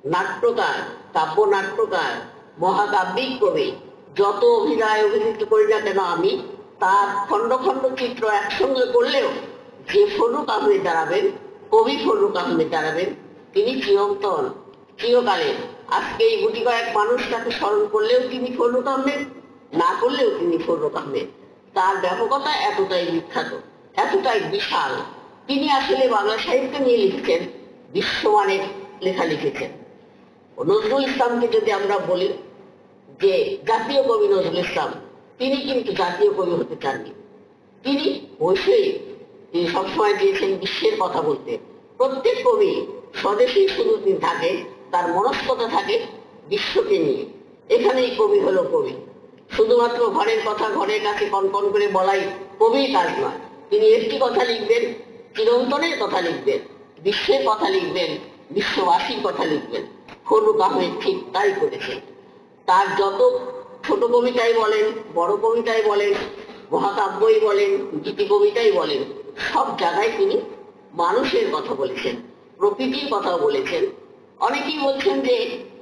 নাট্যকার, কাব্য নাট্যকার, মহাকাব্যিক কবি, যত অভিনয় অভিনীত করি না কেন আমি, তার খণ্ড খণ্ড চিত্র একসঙ্গে করলেও যে ফররুক আহমেদ দাঁড়াবেন, কবি ফররুক আহমেদ দাঁড়াবেন, তিনি চিরন্তন, চিরকালের। আজকে এই গুটি কয়েক মানুষ তাকে স্মরণ করলেও তিনি ফররুক আহমেদ, না করলেও তিনি ফররুক আহমেদ। তার ব্যাপকতা এতটাই বিখ্যাত, এতটাই বিশাল। তিনি আসলে বাংলা সাহিত্য নিয়ে লিখছেন, বিশ্বমানের লেখা লিখেছেন। নজরুল ইসলামকে যদি আমরা বলি যে জাতীয় কবি নজরুল ইসলাম, তিনি কিন্তু জাতীয় কবি হতে চাননি। তিনি বৈষয়িক, তিনি সবসময় চেয়েছেন বিশ্বের কথা বলতে। প্রত্যেক কবি স্বদেশী শুধু তিনি থাকে, তার মনস্কতা থাকে বিশ্বকে নিয়ে। এখানেই কবি হলো কবি। শুধুমাত্র ঘরের কথা ঘরের কাছে কনকন করে বলাই কবির কাজ নয়। তিনি একটি কথা লিখবেন, চিরন্তনের কথা লিখবেন, বিশ্বের কথা লিখবেন, বিশ্ববাসীর কথা লিখবেন। ফররুক আহমেদ ঠিক তাই করেছেন। তার যত ছোট কবিতাই বলেন, বড় কবিতাই বলেন, মহাকাব্যই বলেন, গীতি কবিতাই বলেন, সব জায়গায় তিনি মানুষের কথা বলেছেন, প্রকৃতির কথাও বলেছেন। অনেকেই বলছেন যে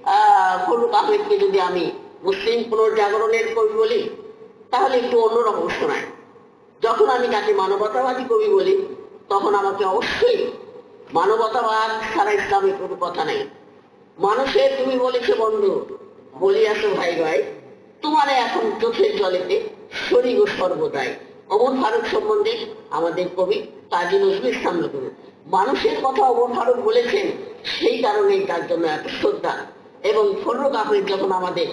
ফররুক আহমেদকে যদি আমি মুসলিম পুনর্জাগরণের কবি বলি তাহলে একটু অন্যরকম শোনায়। যখন আমি তাকে মানবতাবাদী কবি বলি তখন আমাকে অবশ্যই মানবতাবাদ ছাড়া ইসলামের কোনো কথা নেই। মানুষের তুমি বলেছে বন্ধু, বলিয়াছো ভাই ভাই, তোমারে এখন চোখের জলেতে শরীর ও সর্বদাই। ওমর ফারুক সম্বন্ধে আমাদের কবি কাজী নজরুল ইসলাম লিখেন, মানুষের কথা ওমর ফারুক বলেছেন, সেই কারণেই তার জন্য এত শ্রদ্ধা। এবং ফররুক আহমেদ যখন আমাদের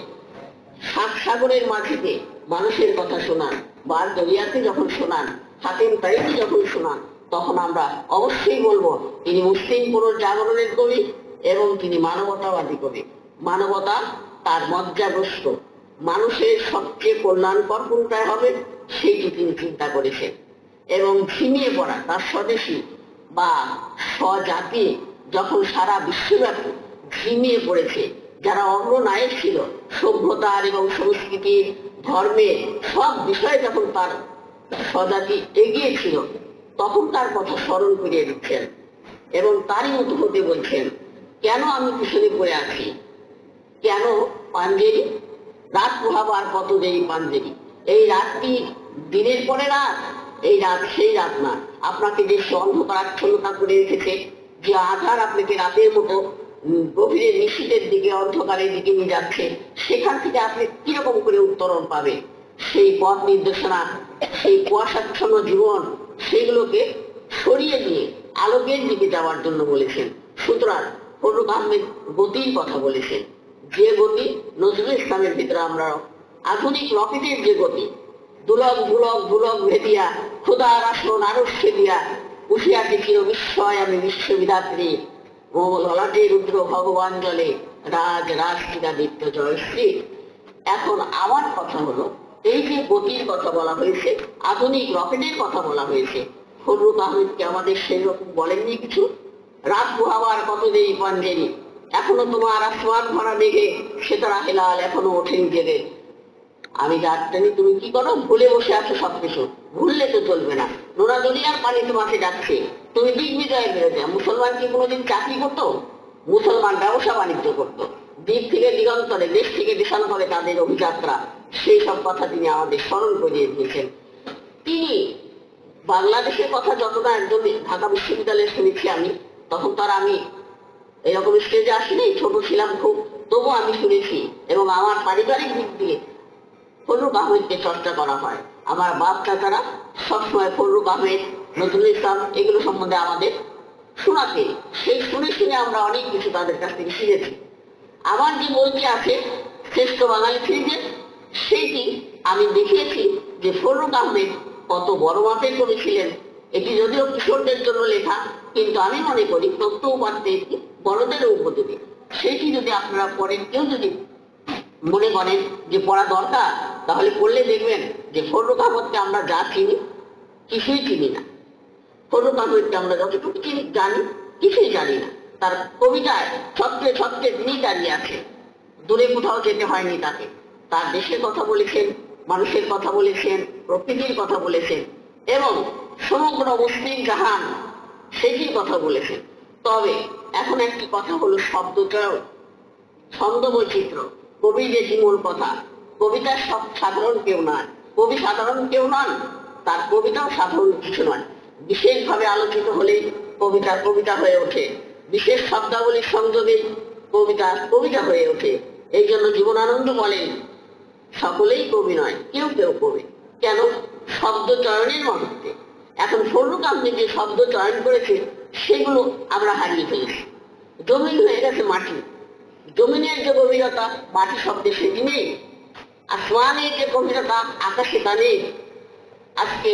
সাত সাগরের মাঝিতে মানুষের কথা শোনান, বার দরিয়াতে যখন শোনান, হাতেম তারিখে যখন শোনান, তখন আমরা অবশ্যই বলবো তিনি মুসলিম পুনর্জাগরণের কবি এবং তিনি মানবতাবাদী কবি। মানবতা তার মজ্জাগ্রস্ত, মানুষের সবচেয়ে কল্যাণকর কোনটাই হবে সেইটি তিনি চিন্তা করেছেন। এবং ঝিমিয়ে পড়া তার স্বদেশী বা স্বজাতি যখন সারা বিশ্বব্যাপী ঝিমিয়ে পড়েছে, যারা অগ্রনায়ক ছিল সভ্যতার এবং সংস্কৃতির, ধর্মের সব বিষয়ে যখন তার স্বজাতি এগিয়ে ছিল, তখন তার কথা স্মরণ করিয়ে দিচ্ছেন এবং তারই মতো হতে বলছেন। কেন আমি পিছনে পড়ে আছি, কেন পাঞ্জেরি রাত পোহাবো আর কত দেরি পাঞ্জেরি। এই রাতটি দিনের পরে রাত, এই রাত সেই রাত না। আপনাকে যে অন্ধকার আচ্ছন্নতা করে রেখেছে, যে আধার আপনাকে রাতের মতো গভীরের নিশীথের দিকে, অন্ধকারের দিকে নিয়ে যাচ্ছে, সেখান থেকে আপনি কিরকম করে উত্তরণ পাবে, সেই পথ নির্দেশনা, সেই কুয়াশাচ্ছন্ন জীবন, সেগুলোকে সরিয়ে দিয়ে আলোকের দিকে যাওয়ার জন্য বলেছেন। সুতরাং ফররুক আহমেদ গতির কথা বলেছেন, যে গতি নজরুল ইসলামের ভিতরে আমরা আধুনিক রকেটের যে গতি, দুলক দুলক দুলক ভেদিয়া খোদার আসন আরস্য দিয়া উঠিয়াকে চির বিস্ময় আমি বিশ্ববিধাত্রী, ললাটে রুদ্র ভগবান জলে রাজ রাজক্রীড়াদিত্য জয়শ্রী। এখন আমার কথা হলো, এই যে গতির কথা বলা হয়েছে, আধুনিক রকেটের কথা বলা হয়েছে, ফররুক আহমেদকে আমাদের সেই রকম বলেননি কিছু? রাত পোহাবার কত দেরি পাঞ্জেরি, এখনো তোমার আসমান ভরা মেঘে সেতারা হেলাল এখনো ওঠেনি জেগে। আমি রাত জানি, তুমি কি করো? ভুলে বসে আছো সবকিছু, ভুললে তো চলবে না। নোনা দরিয়ার পানি তোমাকে যাচ্ছে, তুমি দিগ্বিজয়ের বিরোধী। মুসলমান কি কোনোদিন চাকরি করতো? মুসলমান ব্যবসা বাণিজ্য করতো। দিক থেকে দিগন্তরে, দেশ থেকে দেশান্তরে তাদের অভিযাত্রা, সেই সব কথা তিনি আমাদের স্মরণ করিয়ে দিয়েছেন। তিনি বাংলাদেশের কথা যতটা একজন ঢাকা বিশ্ববিদ্যালয়ে শুনেছি আমি, তখন তার আমি এরকম স্টেজে আসিনি, ছোট ছিলাম খুব, তবু আমি শুনেছি। এবং আমার পারিবারিক দিক দিয়ে ফররুক আহমেদকে চর্চা করা হয়। আমার বাপ চাচারা সবসময় ফররুক আহমেদ, নজরুল ইসলাম এগুলো সম্বন্ধে আমাদের শোনাতে, সেই শুনে শুনে আমরা অনেক কিছু তাদের কাছ থেকে শিখেছি। আমার যে বইটি আছে শ্রেষ্ঠ বাঙালি সিরিজের, সেইটি আমি দেখিয়েছি যে ফররুক আহমেদ কত বড় মাপের কবি ছিলেন। এটি যদিও কিশোরদের জন্য লেখা, কিন্তু আমি মনে করি তথ্য উপাত্তে এটি বড়দেরও উপযোগী। সেইটি যদি আপনারা পড়েন, কেউ যদি মনে করেন যে পড়া দরকার, তাহলে পড়লে দেখবেন যে ফররুক আহমেদকে আমরা যা চিনি কিছুই চিনি না। ফররুক আহমেদকে আমরা যতটুকু চিনি জানি, কিছুই জানি না। তার কবিতায় ছত্রে ছত্রে তিনি দাঁড়িয়ে আছে, দূরে কোথাও যেতে হয়নি তাকে। তার দেশের কথা বলেছেন, মানুষের কথা বলেছেন, প্রকৃতির কথা বলেছেন এবং সমগ্র মুসলিম জাহান সেটির কথা বলেছেন। তবে এখন একটি কথা হলো, শব্দটা ছন্দ বৈচিত্র্য, কবি যেটি মূল কথা। কবিতা সব সাধারণ কেউ নয়, কবি সাধারণ কেউ নন, তার কবিতাও সাধারণ কিছু নয়। বিশেষভাবে আলোচিত হলেই কবিতা কবিতা হয়ে ওঠে, বিশেষ শব্দাবলীর সংযোগে কবিতা কবিতা হয়ে ওঠে। এই জন্য জীবনানন্দ বলেন, সকলেই কবি নয়, কেউ কেউ কবি। কেন? শব্দ চয়নের মধ্যে। এখন ফজলুল আহমেদ যে শব্দ চয়ন করেছে সেগুলো আমরা হারিয়ে ফেলেছি। জমিন হয়ে গেছে মাটি, জমিনের যে গভীরতা মাটি শব্দে সেটি নেই, আসমানের যে গভীরতা আকাশে তা নেই। আজকে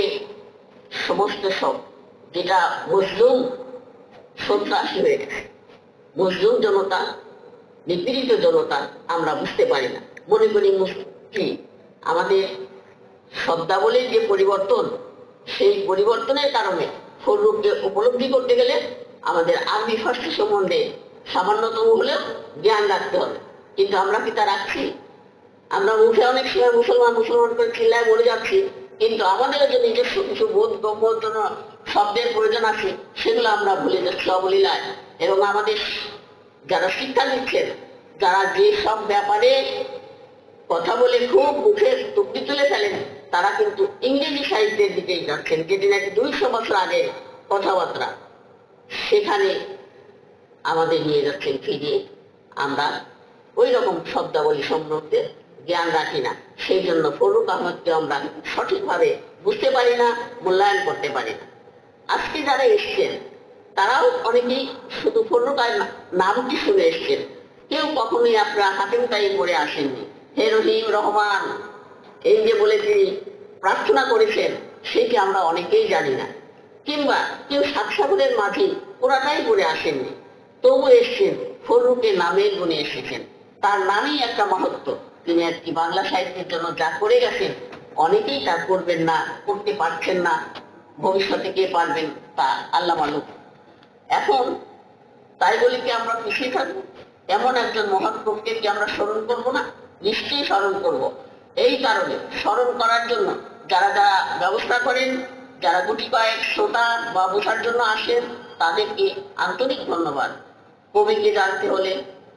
সমস্ত সব যেটা মজলুম সন্ত্রাসী হয়ে গেছে, মজলুম জনতা, নিপীড়িত জনতা আমরা বুঝতে পারি না, মনে করি কি আমাদের শব্দাবলীর যে পরিবর্তন, সেই পরিবর্তনের কারণে ফজলুলকে উপলব্ধি করতে গেলে আমাদের আরবি ফার্সি সম্বন্ধে সামান্যতম হলেও জ্ঞান রাখতে হবে। কিন্তু আমরা কি তা রাখছি? আমরা মুখে অনেক সময় মুসলমান মুসলমান করে চিল্লায় বলে যাচ্ছি, কিন্তু আমাদের যে নিজস্ব কিছু বোধ গম্যর জন্য শব্দের প্রয়োজন আছে সেগুলো আমরা ভুলে যাচ্ছি অবলীলায়। এবং আমাদের যারা শিক্ষা দিচ্ছেন, যারা যে সব ব্যাপারে কথা বলে খুব মুখে টুকরি তুলে ফেলেন, তারা কিন্তু ইংরেজি সাহিত্যের দিকেই যাচ্ছেন, যেটি নাকি 200 বছর আগের কথাবার্তা, সেখানে আমাদের নিয়ে যাচ্ছেন ফিরিয়ে। আমরা ওই রকম শব্দাবলী সম্বন্ধে জ্ঞান রাখি না, সেই জন্য ফজলুল আহমদকে আমরা সঠিকভাবে বুঝতে পারি না, মূল্যায়ন করতে পারি না। আজকে যারা এসছেন তারাও অনেকেই শুধু ফজলুল নামটি শুনে এসছেন, কেউ কখনোই আপনারা হাতেম তাই করে আসেননি। হে রহিম রহমান এই যে বলে তিনি প্রার্থনা করেছেন সেটি আমরা অনেকেই জানি না, কিংবা কেউ সাত সাগরের মাঝে পুরাটাই করে আসেননি, তবু এসছেন ফজলুলের নামের গুণে এসেছেন। তার নামই একটা মহত্ব। তিনি একটি বাংলা সাহিত্যের জন্য যা করে গেছেন অনেকেই তা করবেন না, করতে পারছেন না, ভবিষ্যতে কে পারবেন তা আল্লাহ মালুম। এখন তাই বলি কি আমরা পিছিয়ে থাকবো? এমন একজন মহৎ লোককে কি আমরা স্মরণ করবো না? নিশ্চয়ই স্মরণ করব। এই কারণে স্মরণ করার জন্য যারা যারা ব্যবস্থা করেন, যারা গুটি কয়েক শ্রোতা বা বোঝার জন্য আসেন, তাদেরকে আন্তরিক ধন্যবাদ। কবিকে জানতে হলে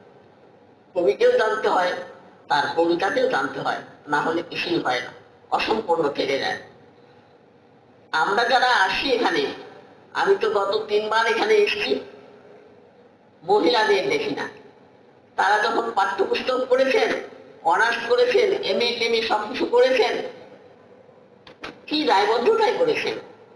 কবিকেও জানতে হয়, তার কবিতাকেও জানতে হয়, না হলে কিছুই হয় না, অসম্পূর্ণ থেকে যায়। আমরা যারা আসি এখানে, আমি তো গত 3 বার এখানে এসেছি, মহিলাদের দেখি না। তারা যখন পাঠ্যপুস্তক পড়েছেন, অনার্স করেছেন, এমএ টেমএ সবকিছু করেছেন, কি দায়বদ্ধতায় করেছেন,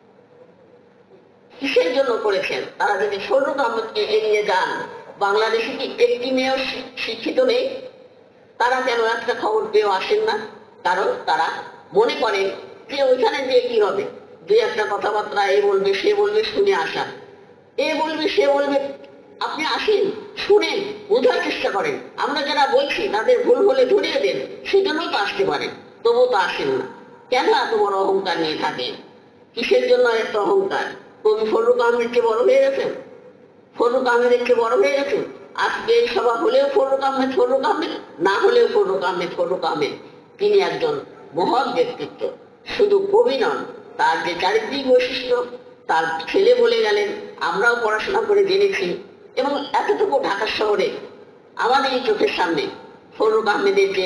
কিসের জন্য করেছেন? তারা যদি ফজলুল আহমদকে এড়িয়ে যান, বাংলাদেশে কি একটি মেয়েও শিক্ষিত নেই? তারা কেন একটা খবর পেয়েও আসেন না? কারণ তারা মনে করেন যে ওইখানে যে কি হবে, যে একটা কথাবার্তা এ বলবে সে বলবে, শুনে আসা, এ বলবে সে বলবে, আপনি আসেন, শুনেন, বোঝার চেষ্টা করেন। আমরা যারা বলছি তাদের ভুল হলে ধরিয়ে দেন, সেজন্যই তো আসতে পারেন, তবুও তো আসেন না। কেন এত বড় অহংকার নিয়ে থাকেন? কিসের জন্য এত অহংকার? কবি ফজলুল আহমেদ কে বড় হয়ে গেছেন, ফজলুল আহমেদের কে বড় হয়ে গেছেন। আজকে এই সভা হলেও ফজলুল আহমেদ, ফজলুল আহমেদ, না হলেও ফজলুল আহমেদ, ফজলুল আহমেদ। তিনি একজন মহৎ ব্যক্তিত্ব, শুধু কবি নন, তার যে চারিত্রিক বৈশিষ্ট্য, তার ছেলে বলে গেলেন, আমরাও পড়াশোনা করে জেনেছি। এবং এতটুকু ঢাকা শহরে আমাদের এই চোখের সামনে ফজলুল আহমেদের যে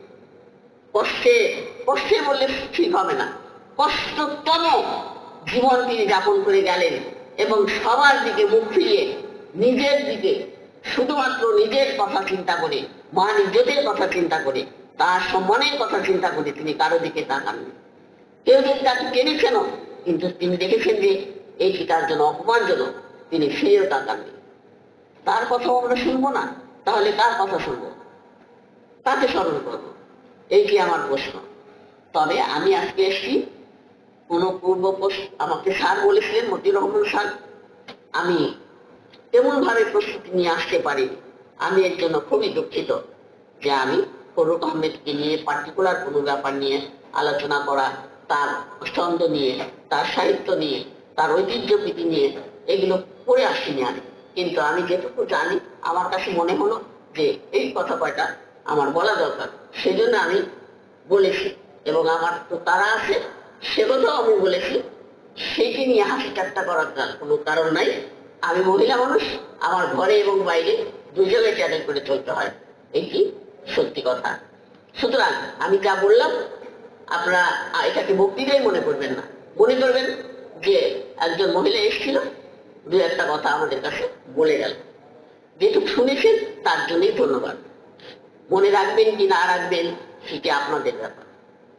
কষ্টে বললে ঠিক হবে না, কষ্টতম জীবন তিনি যাপন করে গেলেন, এবং সবার দিকে মুখ ফিরিয়ে নিজের দিকে, শুধুমাত্র নিজের কথা চিন্তা করে, মান ইজ্জতের কথা চিন্তা করে, তার সম্মানের কথা চিন্তা করে তিনি কারো দিকে তাকাননি। কেউ যদি তাকে টেনেছেন, কিন্তু তিনি দেখেছেন যে এটি তার জন্য অপমানজনক, তিনি ফিরেও তাকাননি। তার কথা আমরা শুনবো না, তাহলে কার কথা শুনবো? তাকে স্মরণ করবো, এইটি আমার প্রশ্ন। তবে আমি আজকে এসছি, কোনো আমাকে স্যার বলেছিলেন, মতিউর রহমান স্যার, আমি তেমন ভাবে প্রস্তুতি নিয়ে আসতে পারিনি। আমি এর জন্য খুবই দুঃখিত যে আমি ফজলুল আহমেদকে নিয়ে পার্টিকুলার কোনো ব্যাপার নিয়ে আলোচনা করা, তার ছন্দ নিয়ে, তার সাহিত্য নিয়ে, তার ঐতিহ্যবিধি নিয়ে এগুলো পড়ে আসিনি আমি। কিন্তু আমি যেটুকু জানি, আমার কাছে মনে হলো যে এই কথা কয়টা আমার বলা দরকার, সেজন্য আমি বলেছি। এবং আমার তো তারা আছে, সে কথাও আমি বলেছি, সেইটি নিয়ে হাসি ঠাট্টা করার কোনো কারণ নাই। আমি মহিলা মানুষ, আমার ঘরে এবং বাইরে 2 জায়গায় চ্যালেঞ্জ করে চলতে হয়। এটি সত্যি কথা। সুতরাং আমি যা বললাম আপনারা এটাকে বক্তৃতাই মনে করবেন না, মনে করবেন যে একজন মহিলা এসেছিল, দু একটা কথা আমাদের কাছে বলে গেল। যেটুকু শুনেছেন তার জন্যই ধন্যবাদ। মনে রাখবেন কি না রাখবেন সেটা আপনাদের ব্যাপার।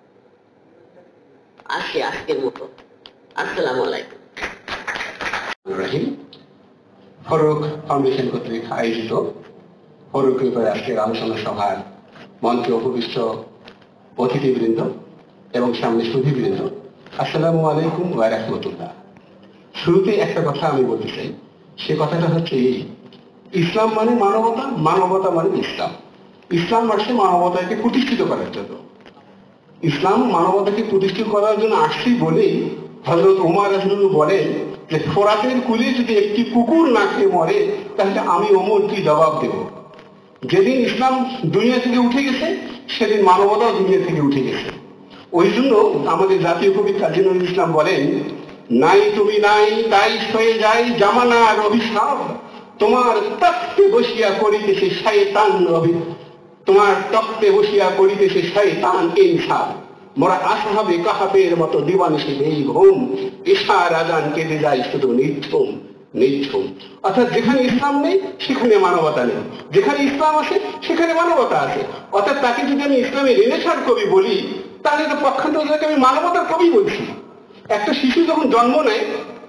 আসি আজকের মতো, আসসালামু আলাইকুম। ফরুক ফাউন্ডেশন কর্তৃক আয়োজিত ফরুক ব্যাপারে আজকের আলোচনা সভার মঞ্চে উপবিষ্ট অতিথিবৃন্দ এবং সামনে সুধীবৃন্দ, আসসালামু আলাইকুম ওয়া রাহমাতুল্লাহ। শুরুতে একটা কথা আমি বলতে চাই, সে কথাটা হচ্ছে এই, ইসলাম মানে মানবতা, মানবতা মানে ইসলাম। ইসলাম আসছে মানবতাকে প্রতিষ্ঠিত করার জন্য। ইসলাম মানবতাকে প্রতিষ্ঠিত করার জন্য আসছি বলেই হযরত ওমর রাদিয়াল্লাহু বলেন যে ফোরাতের কুলে যদি একটি কুকুর না খেয়ে মরে তাহলে আমি ওমর কি জবাব দেব। যেদিন ইসলাম দুনিয়া থেকে উঠে গেছে সেদিন মানবতাও দুনিয়া থেকে উঠে গেছে। ওই জন্য আমাদের জাতীয় কবি কাজী নজরুল ইসলাম বলেন, নাই তুমি নাই তাই হয়ে যায় জামানার অভিশাপ, তোমার তক্তে বসিয়া করিতেছে শয়তান তোমার তক্তে বসিয়া করিতেছে শয়তান ইনসাফ। মোরা আসহাবে কাহাফের মতো দিবানিশি নেই ঘুম, ঈশার আজান কেঁদে যায় শুধু নিঝুম নিঝুম। অর্থাৎ যেখানে ইসলাম নেই সেখানে মানবতা নেই, যেখানে ইসলাম আছে সেখানে মানবতা আছে। অর্থাৎ তাকে যদি আমি ইসলামের রেনেসার কবি বলি তাহলে তো পক্ষান্তরে আমি মানবতার কবি বলছি। একটা শিশু যখন জন্ম নেয়,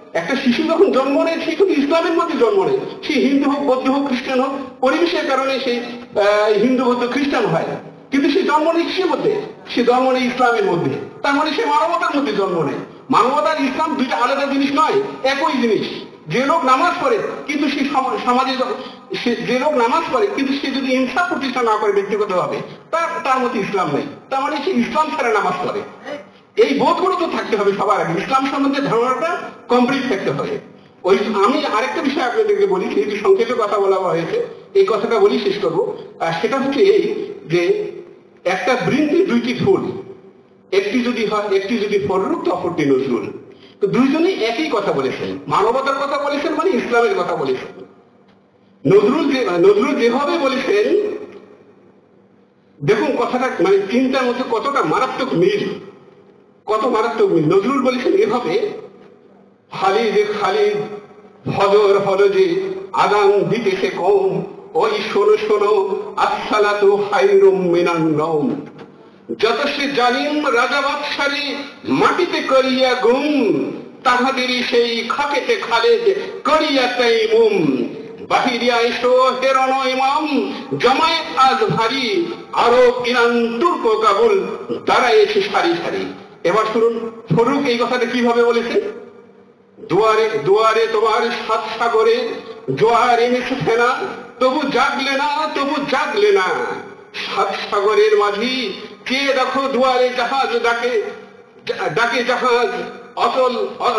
সে কিন্তু ইসলামের মধ্যে জন্ম নেয়। সে হিন্দু হোক, বৌদ্ধ হোক, খ্রিস্টান হোক, পরিবেশের কারণে সে হিন্দু, বৌদ্ধ, খ্রিস্টান হয়, কিন্তু সে জন্ম নেই কিসের মধ্যে? সে জন্ম নেই ইসলামের মধ্যে। তার মানে সে মানবতার মধ্যে জন্ম নেয়। মানবতার ইসলাম দুইটা আলাদা জিনিস নয়, একই জিনিস। যে লোক নামাজ পড়ে কিন্তু সে সমাজে, যে লোক নামাজ পড়ে কিন্তু সে যদি ইনসাফ প্রতিষ্ঠা না করে ব্যক্তিগতভাবে, তার মধ্যে ইসলাম নেই। তার মানে সে ইসলাম ছাড়া নামাজ পড়ে। এই বোধগুলো তো থাকতে হবে সবার আগে, ইসলাম সম্বন্ধে ধারণাটা কমপ্লিট থাকতে হবে। আমি আরেকটা বিষয় আপনাদেরকে বলি, যেহেতু সংক্ষেপে কথা বলা হয়েছে এই কথাটা বলি শেষ করবো। সেটা হচ্ছে এই যে একটা বৃন্তে দুইটি ফুল, একটি যদি ফররুখ তো অপরটি নজরুল। তো দুইজনেই একই কথা বলেছেন, মানবতার কথা বলেছেন, মানে ইসলামের কথা বলেছেন। নজরুল যেভাবে বলেছেন, দেখুন কথাটা মানে চিন্তার মধ্যে কতটা মারাত্মক মিল, কত মারাত্মক মিল। নজরুল বলেছেন এভাবে, খালিদ খালিদ ফজর হলো যে আদান দিতেছে কম, ওই শোনো শোনো আসসালাতু খায়রুম মিনান নওম। যত সে জালিম রাজা বাদশারি মাটিতে করিয়া গুম, তাহাদেরই সেই খাকেতে খালেদ করিয়া তাইমুম। বাহিরিয়া এসো হেরণ ইমাম, জামায়াত আজ ভারী, আরব ইরান তুর্ক কাবুল দাঁড়াইছে সারি সারি। এবার শুনুন ফরুক এই কথাটা কিভাবে বলেছে, দুয়ারে দুয়ারে তোমার সাত সাগরে জোয়ার এনেছে ফেনা, তবু জাগলে না, তবু জাগলে না। সাত সাগরের মাঝি কে দেখো দুয়ারে জাহাজ ডাকে, ডাকে জাহাজ অতল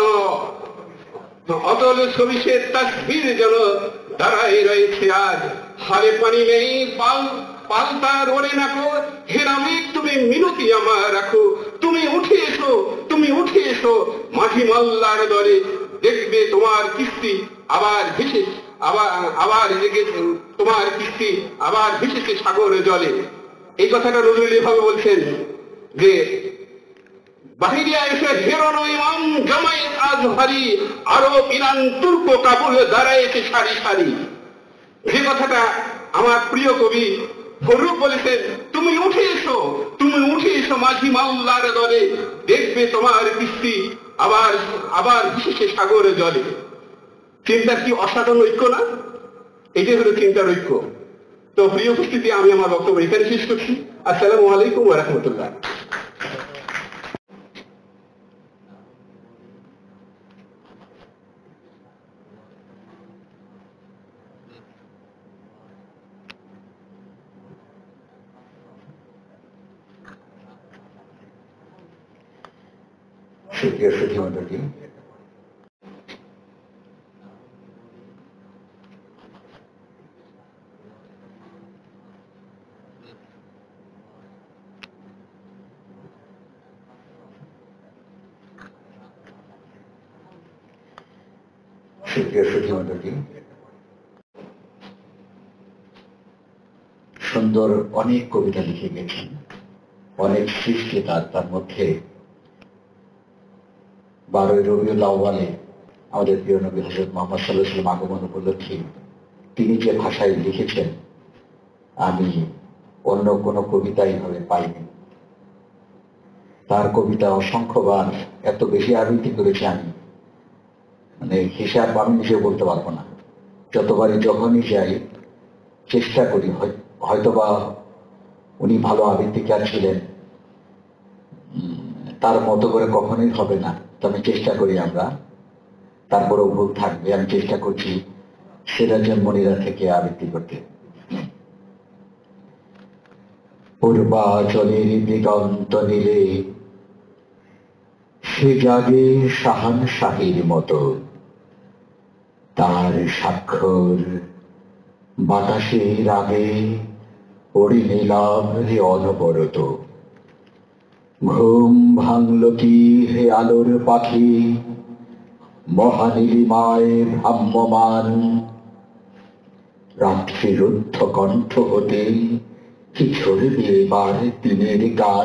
অতল সবিশের তাসবির যেন দাঁড়ায় রয়েছে আজ। হারে পানি নেই পাল্টার ওরে নাকো, হেরামেক তুমি মিনতি আমার রাখো। তুমি উঠে এসো, তুমি উঠে এসো মাঝি মাল্লার দরে, দেখবে তোমার কিস্তি আবার ভেসে আবার জেগে, তোমার কিস্তি আবার ভেসেছে সাগর জলে। এই কথাটা নজরুল এভাবে বলছেন যে বাহিরিয়া এসে হেরণ ইমাম, জামায়াত আজ ভারী, আরব ইরান তুর্ক কাবুল দাঁড়াইছে সারি সারি। যে কথাটা আমার প্রিয় কবি ফরুক বলেছেন, তুমি উঠে এসো, তুমি উঠে এসো মাঝি মাল্লার দলে, দেখবে তোমার কিস্তি আবার আবার ভেসেছে সাগর জলে। চিন্তার কি অসাধারণ ঐক্য না? এটাই হলো চিন্তার ঐক্য। তো প্রিয় উপস্থিতি, আমি আমার বক্তব্য এখানে শেষ করছি। আসসালামু আলাইকুম ওয়া রাহমাতুল্লাহ। সুপ্রিয় সুধীমণ্ডলী, সুন্দর সুন্দর অনেক কবিতা লিখে গেছেন, অনেক সৃষ্টি তার মধ্যে 12ই রবিউল আউয়ালে আমাদের প্রিয় নবী হযরত মুহাম্মদ সাল্লাল্লাহু আলাইহি ওয়াসাল্লাম আগমন উপলক্ষে তিনি যে ভাষায় লিখেছেন আমি অন্য কোনো কবিতা এইভাবে পাইনি। তার কবিতা অসংখ্যবার এত বেশি আবৃত্তি করেছি আমি, মানে হিসাব আমি নিজে বলতে পারবো না। যতবারই যখনই যাই চেষ্টা করি, হয়তোবা উনি ভালো আবৃত্তিকার ছিলেন, তার মতো করে কখনোই হবে না, তবে চেষ্টা করি আমরা, তারপরেও ভুল থাকবে। আমি চেষ্টা করছি সিরাজুল মনিরা থেকে আবৃত্তি করতে। পূর্বাচলের দিগন্ত নীলে সে জাগে শাহান শাহীর মতো, তার স্বাক্ষর বাতাসের আগে পড়ে নিলাম হে অনবরত। ঘুম ভাঙল কি হে আলোর পাখি, মহানীলিমায় ভ্রাম্যমান, রাত্রি রুদ্ধ কণ্ঠ হতে কি ঝরবে এবার দিনের গান।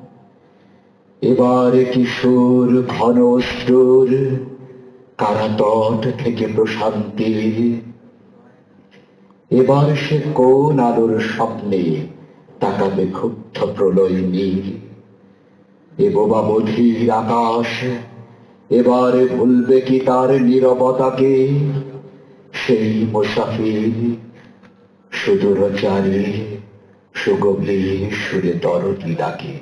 এবার কিশোর ঘন অশ্রুর কারাতট থেকে প্রশান্তির, এবার সে কোন আলোর স্বপ্নে তাকাবে ক্ষুব্ধ প্রলয় নীল। এ বোবা বধির আকাশ এবার ভুলবে কি তার নীরবতাকে, সেই মুসাফির সুদূর চারে সুগভীর সুরে দরদি ডাকে।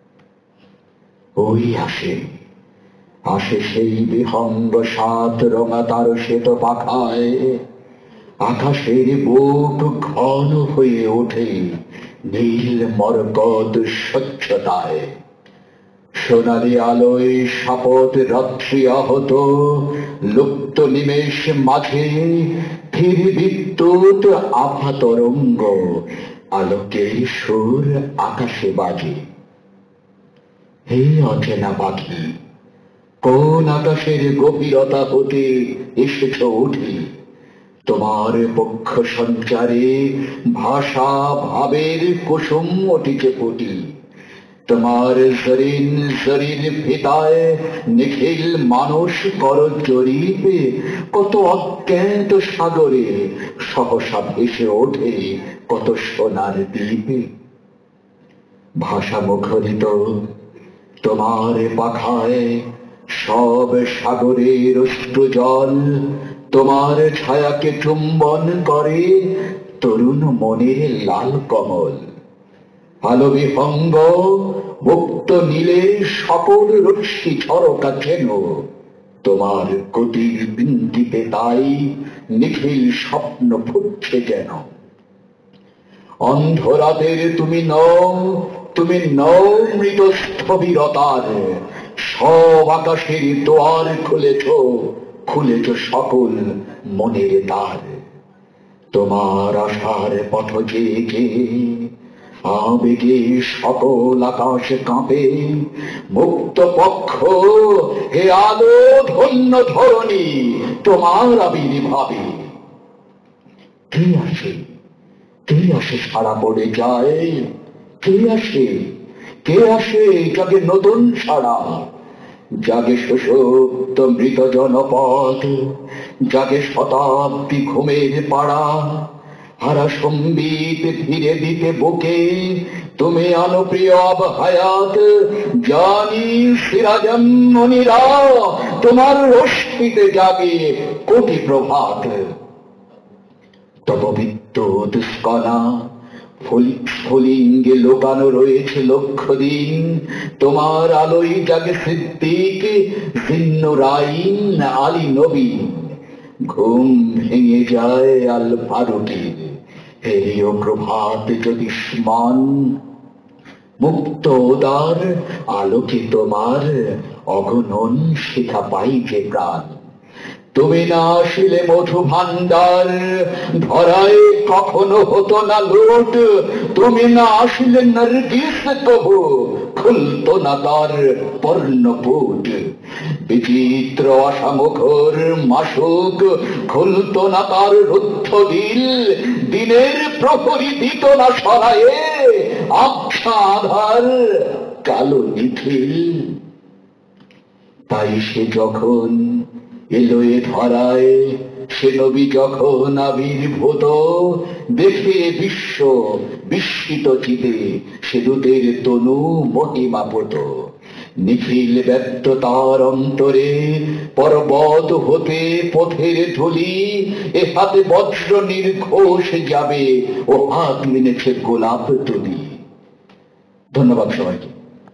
ওই আসে আসে সেই বিহঙ্গ সাত রঙা তার শ্বেত পাখায়, আকাশের বুক ঘন হয়ে ওঠে নীল মরকত স্বচ্ছতায়। সোনালি আলোয় শপথ রাত্রি আহত লুপ্ত নিমেষ মাঝে, ফির বিদ্যুৎ আভা তরঙ্গ আলোকের সুর আকাশে বাজে। হে অচেনা পাখি, কোন আকাশের গভীরতা হতে এসেছ উঠে, তোমার পক্ষ সঞ্চারে ভাষা ভাবের কুসুম উঠিছে ফুটি। তোমার জরিন জরিন ফিতায় নিখিল মানুষ কর জরিপ, কত অজ্ঞাত সাগরে সহসা ভেসে ওঠে কত সোনার দ্বীপ। ভাষা মুখরিত তোমার পাখায় সব সাগরের অশ্রু জল, তোমার ছায়াকে চুম্বন করে তরুণ মনের লাল কমল। আলো বিহঙ্গ মুক্ত নীলে সকল রশ্মি ঝরকা যেন, তোমার গতির বিন্দিতে তাই নিখিল স্বপ্ন ফুটছে যেন। অন্ধরাতের তুমি নও মৃত স্থবিরতার, সব আকাশের দোয়ার খুলেছ সকল মনের দ্বার। তোমার আশার পথ জেগে আবেগে সকল আকাশ কাঁপে, মুক্ত পক্ষ হে আলো ধন্য ধরণী তোমার আবির্ভাবে। কে আসে সারা পড়ে যায়, কে আসে জাগে নতুন সারা, জাগে সুষুপ্ত মৃত জনপদ, জাগে শতাব্দী ঘুমের পাড়া। হারা সম্বিত ধীরে দিতে বুকে তুমি আনো প্রিয় আব হায়াত, জানি সিরাজাম মনিরা তোমার রশ্মিতে জাগে কোটি প্রভাত। তব বিদ্যুৎ স্কনা স্ফুলিঙ্গে লোকানো রয়েছে লক্ষ দিন, তোমার আলোই জাগে সিদ্দিক জিন্নুরাইন আলী নবীন। ঘুম ভেঙে যায় আল ফারুকের, এই প্রভাত জ্যোতিষ্মান, মুক্ত উদার আলোকে তোমার অগণন শিখা পাই যে প্রাণ। তুমি না আসিলে মধু ভান্ডার ধরায় কখনো হতো না লুট, তুমি না আসিলে নার্গিস কবু খুলতো না তার পর্ণপুট। বিচিত্র আশা মুখর মাসুক খুলতো না তার রুদ্ধ দিল, দিনের প্রহরী দিত না সরায়ে আবছা আধার কালো নিখিল। তাই সে যখন এলো এ ধরায়, সে নবী যখন আবির্ভূত, দেখে বিশ্ব বিস্মিত চিতে সে দূতের তনু মহিমাপত। নিখিল ব্যক্ত তার অন্তরে পর্বত হতে পথের ধুলি, এ হাতে বজ্র নির্ঘোষ যাবে ও হাত মিনেছে গোলাপ তুলি। ধন্যবাদ সবাইকে।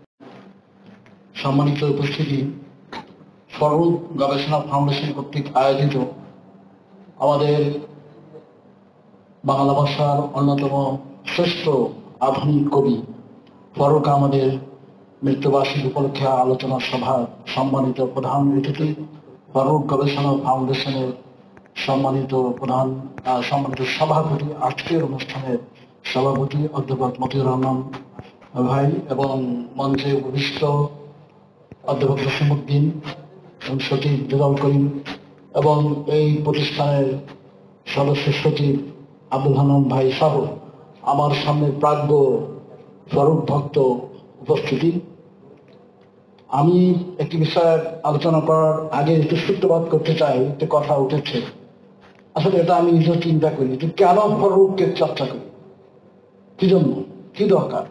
সম্মানিত উপস্থিতি, স্বরূপ গবেষণা ফাউন্ডেশন কর্তৃক আয়োজিত আমাদের বাংলা ভাষার অন্যতম শ্রেষ্ঠ আধুনিক কবি ফারুক আহমেদের মৃত্যুবার্ষিকী উপলক্ষে আলোচনা সভা সম্মানিত প্রধান অতিথি, ফারুক গবেষণা ফাউন্ডেশনের সম্মানিত সভাপতি, আজকের অনুষ্ঠানের সভাপতি অধ্যাপক মতিউর রহমান ভাই এবং মঞ্চে উপবিষ্ট অধ্যাপক জসিমউদ্দিন এবং সচিব দুলাল করিম এবং এই প্রতিষ্ঠানের সদস্য সচিব আব্দুল হান্নান ভাই সহ আমার সামনে প্রাজ্ঞ ফারুক ভক্ত উপস্থিতি। আমি একটি বিষয় আলোচনা করার আগে একটু সূত্রপাত করতে চাই। একটি কথা উঠেছে, আসলে এটা আমি নিজেও চিন্তা করি যে কেন ফারুককে চর্চা করি, কি জন্য, কি দরকার।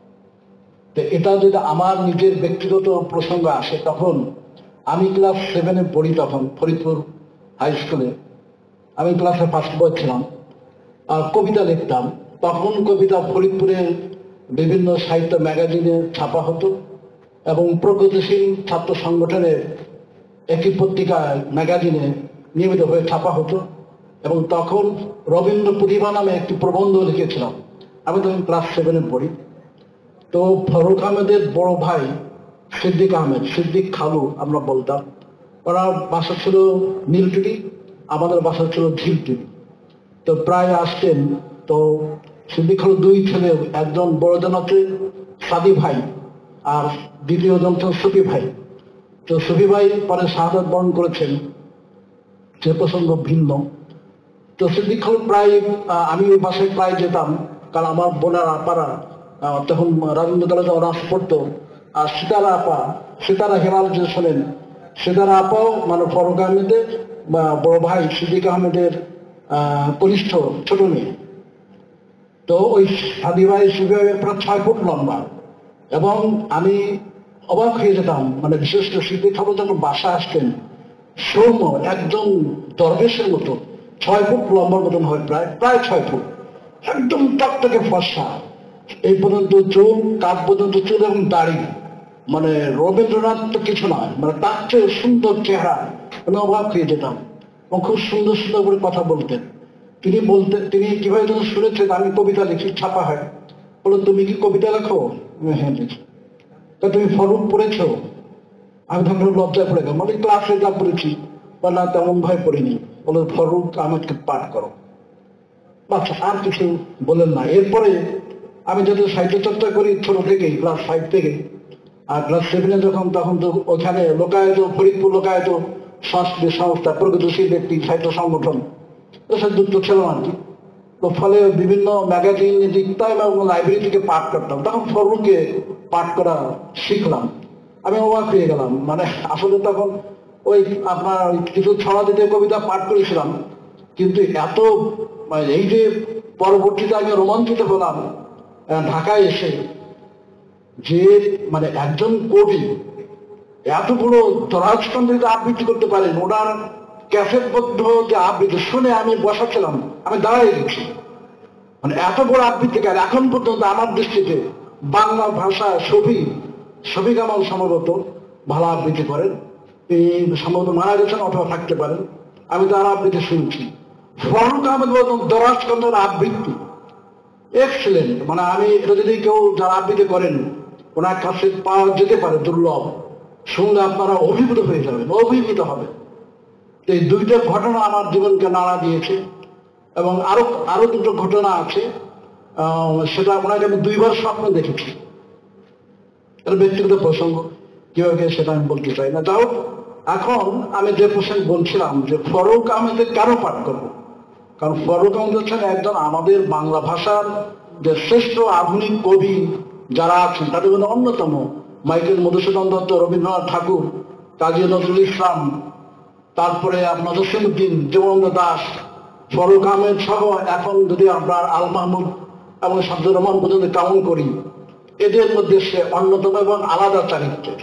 তো এটা যদি আমার নিজের ব্যক্তিগত প্রসঙ্গ আসে, তখন আমি ক্লাস 7-এ পড়ি, তখন ফরিদপুর হাই স্কুলে আমি ক্লাসে ফার্স্ট বয় ছিলাম আর কবিতা লিখতাম। তখন কবিতা ফরিদপুরের বিভিন্ন সাহিত্য ম্যাগাজিনে ছাপা হতো এবং প্রগতিশীল ছাত্র সংগঠনের একটি পত্রিকায় ম্যাগাজিনে নিয়মিত হয়ে ছাপা হতো এবং তখন রবীন্দ্র প্রতিভা নামে একটি প্রবন্ধ লিখেছিলাম। আমি তখন ক্লাস 7-এ পড়ি। তো ফারুক আহমেদের বড় ভাই সিদ্দিক আহমেদ, সিদ্দিক খালু আমরা বলতাম, ওনার বাসা ছিল নীলটুলি, আমাদের বাসা ছিল ঝিলটুলি। তো প্রায় আসতেন। তো সিদ্দিক খালু দুই ছেলে, একজন বড়জন হচ্ছে সাদি ভাই আর দ্বিতীয়জন হচ্ছে সুফি ভাই। তো সুফি ভাই পরে শাহাদাত বরণ করেছেন, সে প্রসঙ্গ ভিন্ন। তো সিদ্দিক খালু প্রায় আমি ওই বাসায় প্রায় যেতাম, কারণ আমার বোনের আপারা তখন রাজেন্দ্র কলেজে অনার্স পড়তো। আর সিতারা আপা, সিতারা হেলাল যে শোনেন, সিতারা আপাও মানে ফারুক আহমেদের বড় ভাই সিদ্দিক আহমেদের কনিষ্ঠ ছোট মেয়ে। তো ওই সাদি ভাই সুফি ভাই প্রায় 6 ফুট লম্বা এবং আমি অবাক হয়ে যেতাম, মানে বিশেষ করে সিদ্দিক খালু যখন বাসা আসতেন, সৌম্য একদম দরবেশের মতো 6 ফুট লম্বার মতন হয়, প্রায় 6 ফুট, একদম টকটকে ফর্সা, এই পর্যন্ত চুল, কাঁধ পর্যন্ত চুল এবং দাড়ি, মানে রবীন্দ্রনাথ তো কিছু নয়, মানে তার চেয়ে সুন্দর চেহারা। আমি অবাক হয়ে যেতাম এবং খুব সুন্দর সুন্দর করে কথা বলতেন। তিনি কিভাবে যখন শুনেছেন আমি কবিতা লিখি, ছাপা হয়, বলো তুমি কি কবিতা লেখো? হ্যাঁ লিখি। তা তুমি ফারুক পড়েছো? আমি তখন লজ্জায় পড়ে গেলাম, মানে ক্লাসে যা পড়েছি বা না তেমন ভাবে পড়িনি। বলো ফারুক আমাকে পাঠ করো, বাচ্চা আর কিছু বলেন না। এরপরে আমি যত সাহিত্য চর্চা করি ছোট থেকেই, ক্লাস 5 থেকে, আর ক্লাস 7-এ যখন, তখন তো ওখানে লোকায়ত, ফরিদপুর লোকায়ত সংস্কৃতি সংস্থা, প্রগতিশীল একটি সাহিত্য সংগঠন, ওর সাথে যুক্ত ছিলাম আর কি। তো ফলে বিভিন্ন ম্যাগাজিন লিখতাম এবং লাইব্রেরি থেকে পাঠ করতাম। তখন ফারুককে পাঠ করা শিখলাম। আমি অবাক হয়ে গেলাম, মানে আসলে তখন ওই আপনার কিছু ছড়া দিতে কবিতা পাঠ করেছিলাম, কিন্তু এত এই যে পরবর্তীতে আমি রোমাঞ্চিত হলাম ঢাকায় এসে, যে মানে একজন কবি এত বড় দরাজকন্দিত আবৃত্তি করতে পারেন। ওনার ক্যাসেটবদ্ধ যে আবৃত্তি শুনে আমি বসাচ্ছিলাম, আমি দাঁড়াই গেছি, মানে এত বড় আবৃত্তিকার এখন পর্যন্ত আমার দৃষ্টিতে বাংলা ভাষা শফিক কামাল সম্ভবত ভালো আবৃত্তি করেন। তিনি সম্ভবত মারা গেছেন অথবা থাকতে পারেন, আমি তার আবৃত্তি শুনছি। ফারুক আহমেদ দরাজকন্দের আবৃত্তি এক্সেলেন্ট, মানে আমি এটা যদি কেউ যারা আবৃত্তি করেন ওনার কাছে পাওয়া যেতে পারে, দুর্লভ, শুনলে আপনারা অভিভূত হয়ে যাবেন, অভিভূত হবে। এই দুইটা ঘটনা আমার জীবনকে নাড়া দিয়েছে এবং আরো দুটো ঘটনা আছে, সেটা ওনাকে আমি 2বার স্বপ্ন দেখেছি। এটা ব্যক্তিগত প্রসঙ্গ, কিভাবে সেটা আমি বলতে চাই না। যাই হোক, এখন আমি যে প্রসঙ্গ বলছিলাম যে ফারুক আহমেদের কেন পাঠ করবো, কারণ ফররুখ আহমেদ হচ্ছেন একজন আমাদের বাংলা ভাষার যে শ্রেষ্ঠ আধুনিক কবি যারা আছেন তাদের মধ্যে অন্যতম। মাইকেল মধুসূদন দত্ত, রবীন্দ্রনাথ ঠাকুর, কাজী নজরুল ইসলাম, তারপরে আপনার জসিমউদ্দিন, জীবনানন্দ দাশ, ফররুখ আহমেদ সহ এখন যদি আপনার আল মাহমুদ এবং শামসুর রহমান পর্যন্ত কাউন্ট করি, এদের মধ্যে সে অন্যতম এবং আলাদা চরিত্রের।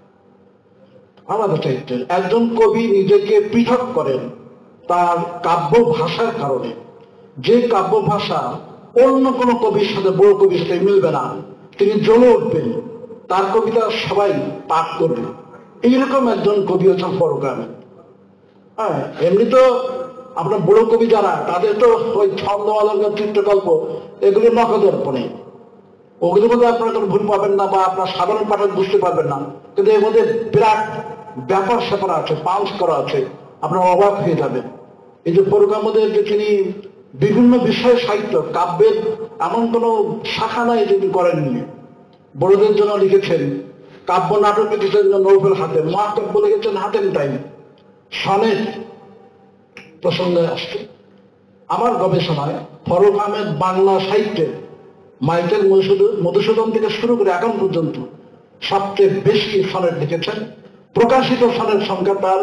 একজন কবি নিজেকে পৃথক করেন তার কাব্য ভাষার কারণে। যে কাব্য ভাষা অন্য কোনো কবির সাথে, বড় কবির সাথে মিলবে না, তিনি জ্বলে উঠবেন, তার কবিতা সবাই পাঠ করবে, এইরকম একজন কবি হচ্ছেন ফররুখ আহমেদ। হ্যাঁ, এমনি তো আপনার বড় কবি যারা, তাদের তো ওই ছন্দ, অলঙ্কার, চিত্রকল্প এগুলি নখদর্পণে, ওগুলোর মধ্যে আপনারা কোনো ভুল পাবেন না বা আপনার সাধারণ পাঠক বুঝতে পারবেন না, কিন্তু এর মধ্যে বিরাট ব্যাপার স্যাপার আছে, পাঞ্চ করা আছে, আপনার অবাক হয়ে যাবেন। এই যে ফররুখ আহমেদের যে তিনি বিভিন্ন বিষয়ে সাহিত্য, কাব্যের এমন কোনো শাখা নাই যে তিনি করেননি। বড়দের জন্য লিখেছেন, কাব্য নাটক লিখেছেন নৌফেল হাতেম, মহাকাব্য লিখেছেন হাতেম টাইম, সনেট প্রসঙ্গে আসছে। আমার গবেষণায় ফররুখ আহমেদ বাংলা সাহিত্যে মাইকেল মধুসূদন থেকে শুরু করে এখন পর্যন্ত সবচেয়ে বেশি সনেট লিখেছেন। প্রকাশিত সনেট সংখ্যা তার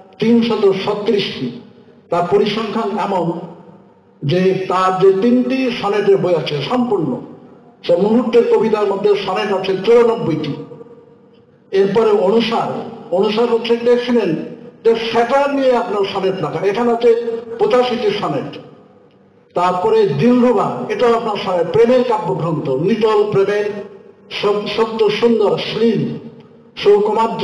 336টি। তার পরিসংখ্যান এমন যে তার যে 3টি সনেটের বই আছে সম্পূর্ণ, সে মুহূর্তের কবিতার মধ্যে সনেট আছে 94টি। এরপরে অনুসার হচ্ছে দেখছিলেন যে স্যাটার নিয়ে আপনার সনেট লেখা, এখানে আছে 85টি সনেট। তারপরে দিলরুবা, এটা আপনার সনেট, প্রেমের কাব্যগ্রন্থ, নিটল প্রেমের সত্য সুন্দর শ্লীল সৌকুমার্য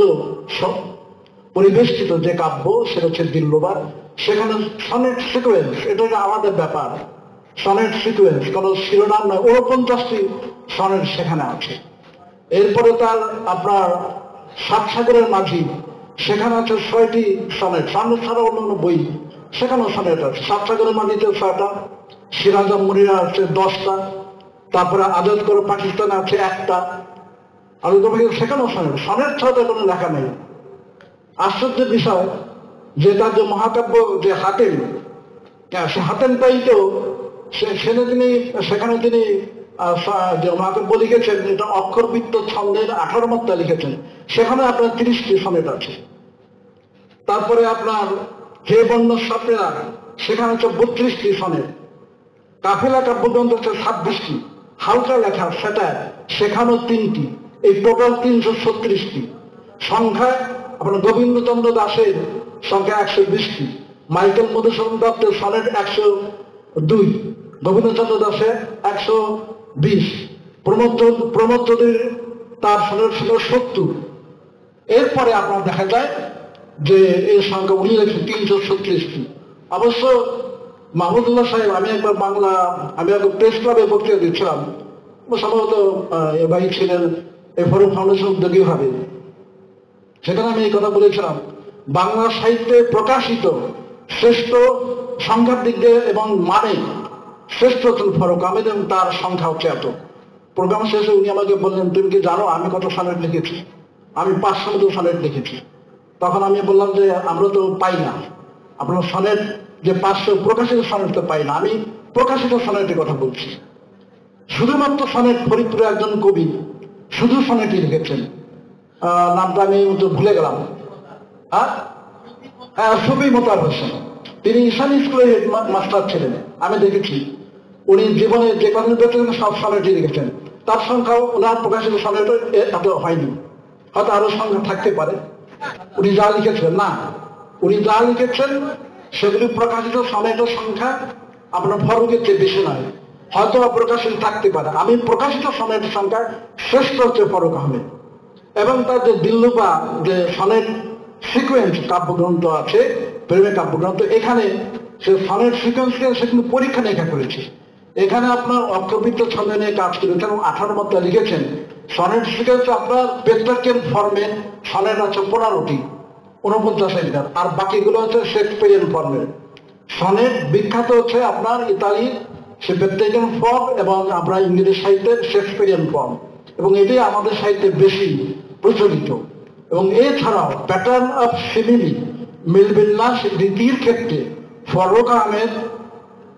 পরিবেষ্টিত যে কাব্য, সেটা হচ্ছে দিলরুবা। সেখানে সনেট সিকোয়েন্স, এটা আমাদের ব্যাপার, সনেট সিকোয়েন্স, কোন শিরোনাম নয়, 49টি সনেট সেখানে আছে। এরপরে তার আপনার সাত সাগরের মাঝি, সেখানে আছে 6টি সনেট, সনেট ছাড়া অন্য বই সেখানেও সনেট আছে। সাত সাগরের মাঝিতে 6টা, সিরাজম মুনিরা আছে 10টা, তারপরে আজাদ করে পাকিস্তানে আছে 1টা, আর সেখানেও সনেট। সনেট ছাড়া কোনো লেখা নেই। আশ্চর্যের বিষয় যে তার যে মহাকাব্য যে হাতেম, সে হাতেমটাই তো সেখানে তিনি যে মহাকাব্য লিখেছেন, এটা অক্ষরবৃত্ত ছন্দের 18 মাত্রা লিখেছেন, সেখানে আপনার 30টি সনেট আছে। তারপরে আপনার হে বন্য সাপেরা, সেখানে হচ্ছে 32টি সনেট। কাফেলা কাব্যগ্রন্থ হচ্ছে 26টি, হালকা লেখা সেটা সেখানেও 3টি, এই টোটাল 336টি। সংখ্যায় আপনার গোবিন্দচন্দ্র দাসের সংখ্যা 120টি, মাইকেল মধুসূদন দত্তের সনেট 102, গোবিন্দচন্দ্র দাসের 120, প্রমোদ চৌধুরীর তার সনেট ছিল 70। এরপরে আপনার দেখা যায় যে এই সংখ্যা উনি লিখেছেন 336টি। অবশ্য মাহমুদুল্লাহ সাহেব, আমি একবার প্রেস ক্লাবে বক্তৃতা দিচ্ছিলাম, সম্ভবত ভাই ছিলেন এই ফররুখ ফাউন্ডেশন উদ্যোগী ভাবে, সেখানে আমি এই কথা বলেছিলাম, বাংলা সাহিত্যে প্রকাশিত শ্রেষ্ঠ সংখ্যার দিক দিয়ে এবং মানে শ্রেষ্ঠ হচ্ছেন ফররুখ আহমেদ, এবং তার সংখ্যা হচ্ছে এত। প্রোগ্রাম শেষে উনি আমাকে বললেন, তুমি কি জানো আমি কত সনেট লিখেছি? আমি 500 মতো সনেট লিখেছি। তখন আমি বললাম যে আমরা তো পাই না, আপনার সনেট যে 500 প্রকাশিত সনেট তো পাই না, আমি প্রকাশিত সনেটের কথা বলছি। শুধুমাত্র সনেট ফরিদপুরে একজন কবি শুধু সনেটই লিখেছেন, নামটা আমি ভুলে গেলাম, সুফি মোতার হোসেন। তিনি ঈশান স্কুলে মাস্টার ছিলেন, আমি দেখেছি উনি জীবনে যে কথা লিখেছেন সব সনেটই লিখেছেন। তার সংখ্যাও ওনার প্রকাশিত সনেট এত হয়নি, হয়তো আরো সংখ্যা থাকতে পারে। উনি যা লিখেছেন না, উনি যা লিখেছেন সেগুলি প্রকাশিত সনেটের সংখ্যা আপনার ফররুখের চেয়ে বেশি নয়, হয়তো অপ্রকাশিত থাকতে পারে। আমি প্রকাশিত সনেটের সংখ্যা শ্রেষ্ঠ হচ্ছে ফররুখ আহমেদ। এবং তার যে দিলরুবা যে সনেট সিকোয়েন্স কাব্যগ্রন্থ আছে, প্রেমের কাব্যগ্রন্থ, এখানে সে সনেট সিকোয়েন্সকে সে কিন্তু পরীক্ষা নিরীক্ষা করেছে। এখানে আপনার অক্ষরবৃত্ত ছন্দ নিয়ে কাজ করেছেন, 18 মাত্রা লিখেছেন। সনেট সিকোয়েন্স আপনার পেট্রার্কিয়ান ফর্মে সনেট আছে 15টি, 49 মিটার, আর বাকিগুলো হচ্ছে শেক্সপিয়ারিয়ান ফর্মের। সনেট বিখ্যাত হচ্ছে আপনার ইতালির সে পেট্রার্কিয়ান ফর্ম এবং আপনার ইংরেজি সাহিত্যের শেক্সপিয়ারিয়ান ফর্ম, এবং এটি আমাদের সাহিত্যে বেশি প্রচলিত। এবং এছাড়াও প্যাটার্ন অফ সিমিলি, মিলবিন্যাস রীতির ক্ষেত্রে ফররুখ আহমেদ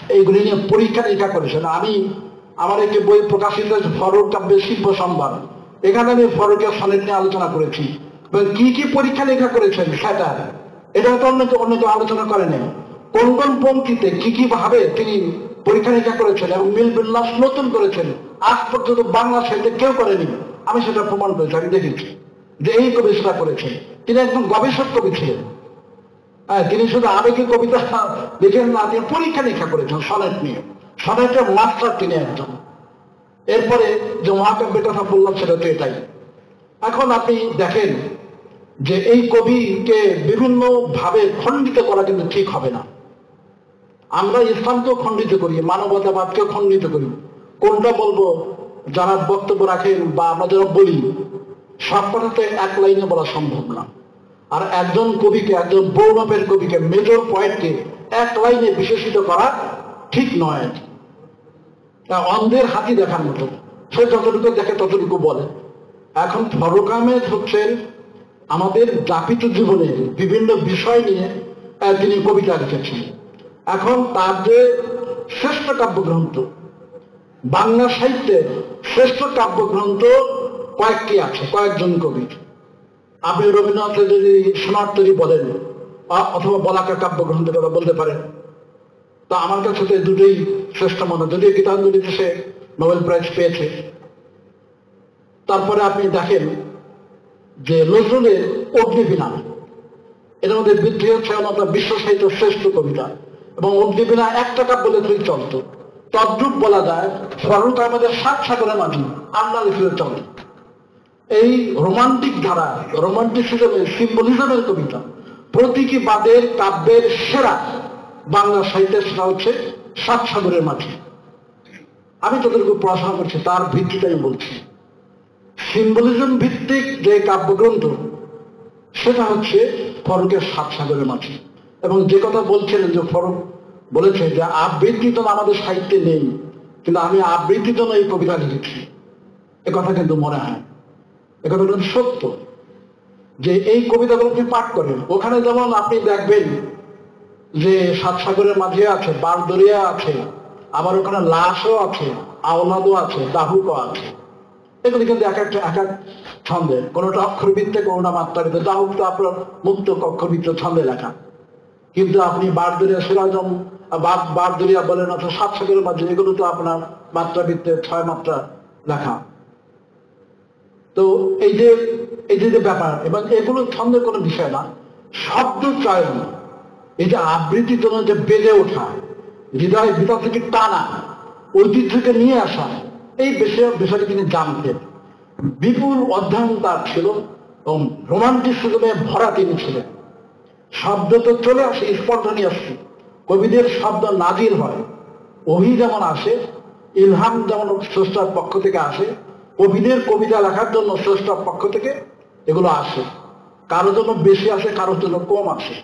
এইগুলি নিয়ে পরীক্ষা নিরীক্ষা করেছেন। আমি আমার একটি বই প্রকাশিত হয়েছে ফরুক কাব্যের শিল্প সম্ভার, এখানে আমি ফরুকের সনেট নিয়ে আলোচনা করেছি এবং কি কি পরীক্ষা নিরীক্ষা করেছেন সেটা এটা তো অন্য কেউ আলোচনা করেনি। কোন কোন পঙ্ক্তিতে কি কি ভাবে তিনি পরীক্ষা নিরীক্ষা করেছেন এবং মিল বিন্যাস নতুন করেছেন, আজ পর্যন্ত বাংলা সাহিত্যে কেউ করেনি। আমি সেটা প্রমাণ করেছি, আমি দেখেছি যে এই কবি সেটা করেছেন। তিনি একদম গবেষক কবি ছিলেন। তিনি শুধু আবেগী কবিতা লিখেন না, তিনি পরীক্ষা নিরীক্ষা করেছেন সনেট নিয়ে, সনেটের মাস্টার তিনি একজন। এরপরে যে মহাকাব্যের কথা বললাম সেটা তো এটাই। এখন আপনি দেখেন যে এই কবিকে বিভিন্ন ভাবে খণ্ডিত করা কিন্তু ঠিক হবে না। আমরা ইসলামকেও খণ্ডিত করি, মানবতাবাদকেও খণ্ডিত করি। কোনটা বলবো যারা বক্তব্য রাখেন বা আমরা যারা বলি, সব কথাতে এক লাইনে বলা সম্ভব না। আর একজন কবিকে, একজন বৌমাপের কবিকে, মেজর পয়েন্টকে এক লাইনে বিশেষিত করা ঠিক নয়। অন্ধের হাতি দেখার মতো, সে যতটুকু দেখে ততটুকু বলে। এখন ফরুক আহমেদ হচ্ছেন আমাদের যাপিত জীবনের বিভিন্ন বিষয় নিয়ে তিনি কবিতা লিখেছেন। এখন তার যে শ্রেষ্ঠ কাব্যগ্রন্থ, বাংলা সাহিত্যের শ্রেষ্ঠ কাব্যগ্রন্থ কয়েকটি আছে, কয়েকজন কবি। আপনি রবীন্দ্রনাথের যদি সোনারতরী বলেন অথবা বলাকা কাব্যগ্রন্থের কথা বলতে পারেন, তা আমার কাছে তো দুটোই শ্রেষ্ঠ মনে, যদিও গীতাঞ্জলিতে সে নোবেল প্রাইজ পেয়েছে। তারপরে আপনি দেখেন যে নজরুলের অগ্নিবীণা, এর মধ্যে বৃদ্ধি হচ্ছে আমাদের বিশ্ব সাহিত্যের শ্রেষ্ঠ কবিতা, এবং অগ্নিবীণা একটা কাব্য লেখলেই চলত। তদ্রূপ বলা যায় ফরুক আহমেদের সাত সাগরের মাঝি আন্না লিখলে চলে। এই রোমান্টিক ধারা, রোমান্টিসিজমের, সিম্বলিজমের কবিতা, প্রতীকীবাদের কাব্যের সেরা বাংলা সাহিত্যের সেটা হচ্ছে সাত সাগরের মাঝি। আমি যতটুকু পড়াশোনা করছি তার ভিত্তিতে আমি বলছি, সিম্বলিজম ভিত্তিক যে কাব্যগ্রন্থ সেটা হচ্ছে ফরুকের সাত সাগরের মাঝি। এবং যে কথা বলছিলেন যে ফরুক বলেছে যে আবৃত্তি তো আমাদের সাহিত্যে নেই, কিন্তু আমি আবৃত্তির জন্য এই কবিতা লিখেছি, এ কথা কিন্তু মনে হয়, এ কথা কিন্তু সত্য। যে এই কবিতাগুলো আপনি পাঠ করেন, ওখানে যেমন আপনি দেখবেন যে সাত সাগরের মাঝে আছে, বারদরিয়া আছে, আবার ওখানে লাশও আছে, আওলাদও আছে, দাহুকও আছে। এগুলি কিন্তু এক এক ছন্দে, কোনোটা অক্ষরবৃত্তে, কোনোটা মাত্রাবৃত্তে। দাহুক তো আপনার মুক্ত অক্ষরবৃত্ত ছন্দে লেখা, কিন্তু আপনি বারদরিয়া, সিরাজম, বারদরিয়া বলেন অথবা সাত সাগরের মাঝে, এগুলো তো আপনার মাত্রাবৃত্তে 6 মাত্রা লেখা। তো এই যে ব্যাপার, এবং এগুলো ছন্দের কোনো বিষয় না, শব্দ চয়ন, এই যে আবৃত্তির জন্য যে বেজে ওঠা, হৃদয় ভিতর থেকে টানা, ঐতিহ্যকে নিয়ে আসা, এই বিষয়টি তিনি জানতেন। বিপুল অধ্যয়ন তার ছিল এবং রোমান্টিসিজমে ভরা তিনি ছিলেন। শব্দ তো চলে আসে, স্পর্ধ নিয়ে আসছে, কবিদের শব্দ নাজিল হয়, ওহী যেমন আসে, ইলহাম যেমন স্রষ্টার পক্ষ থেকে আসে, কবিদের কবিতা লেখার জন্য স্রষ্টার পক্ষ থেকে এগুলো আসে। কারো জন্য বেশি আসে, কারোর জন্য কম আসে।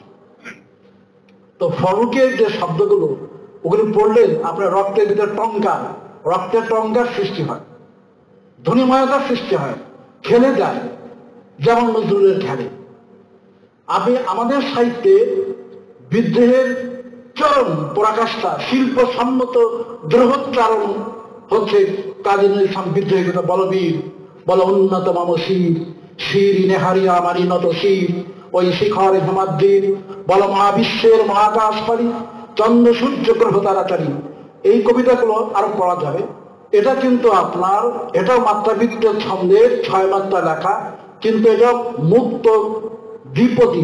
তো ফরুকের যে শব্দগুলো, ওগুলো পড়লে আপনার রক্তের ভিতরে টঙ্কার, রক্তের টঙ্কার সৃষ্টি হয়, ধ্বনিময়তার সৃষ্টি হয়, খেলে যায়, যেমন নজরুলের খেলে। আপনি আমাদের সাহিত্যে বিদ্রোহের চরম পরাকাষ্ঠা, শিল্প সম্মত দ্রোহোচ্চারণ হচ্ছে কাজী নজরুল ইসলাম বিদ্রোহী কথা, বলবীর বল উন্নত মাম শির, শির নেহারিয়া মারি নত শির, ওই শিখর হেমাদ্রির বল মহাবিশ্বের মহাকাশ পারি, চন্দ্র সূর্য গ্রহ তারাতারি। এই কবিতাগুলো আরো পড়া যাবে। এটা কিন্তু আপনার, এটাও মাত্রাবৃত্ত ছন্দের 6 মাত্রা লেখা, কিন্তু এটা মুক্ত দ্বিপদী,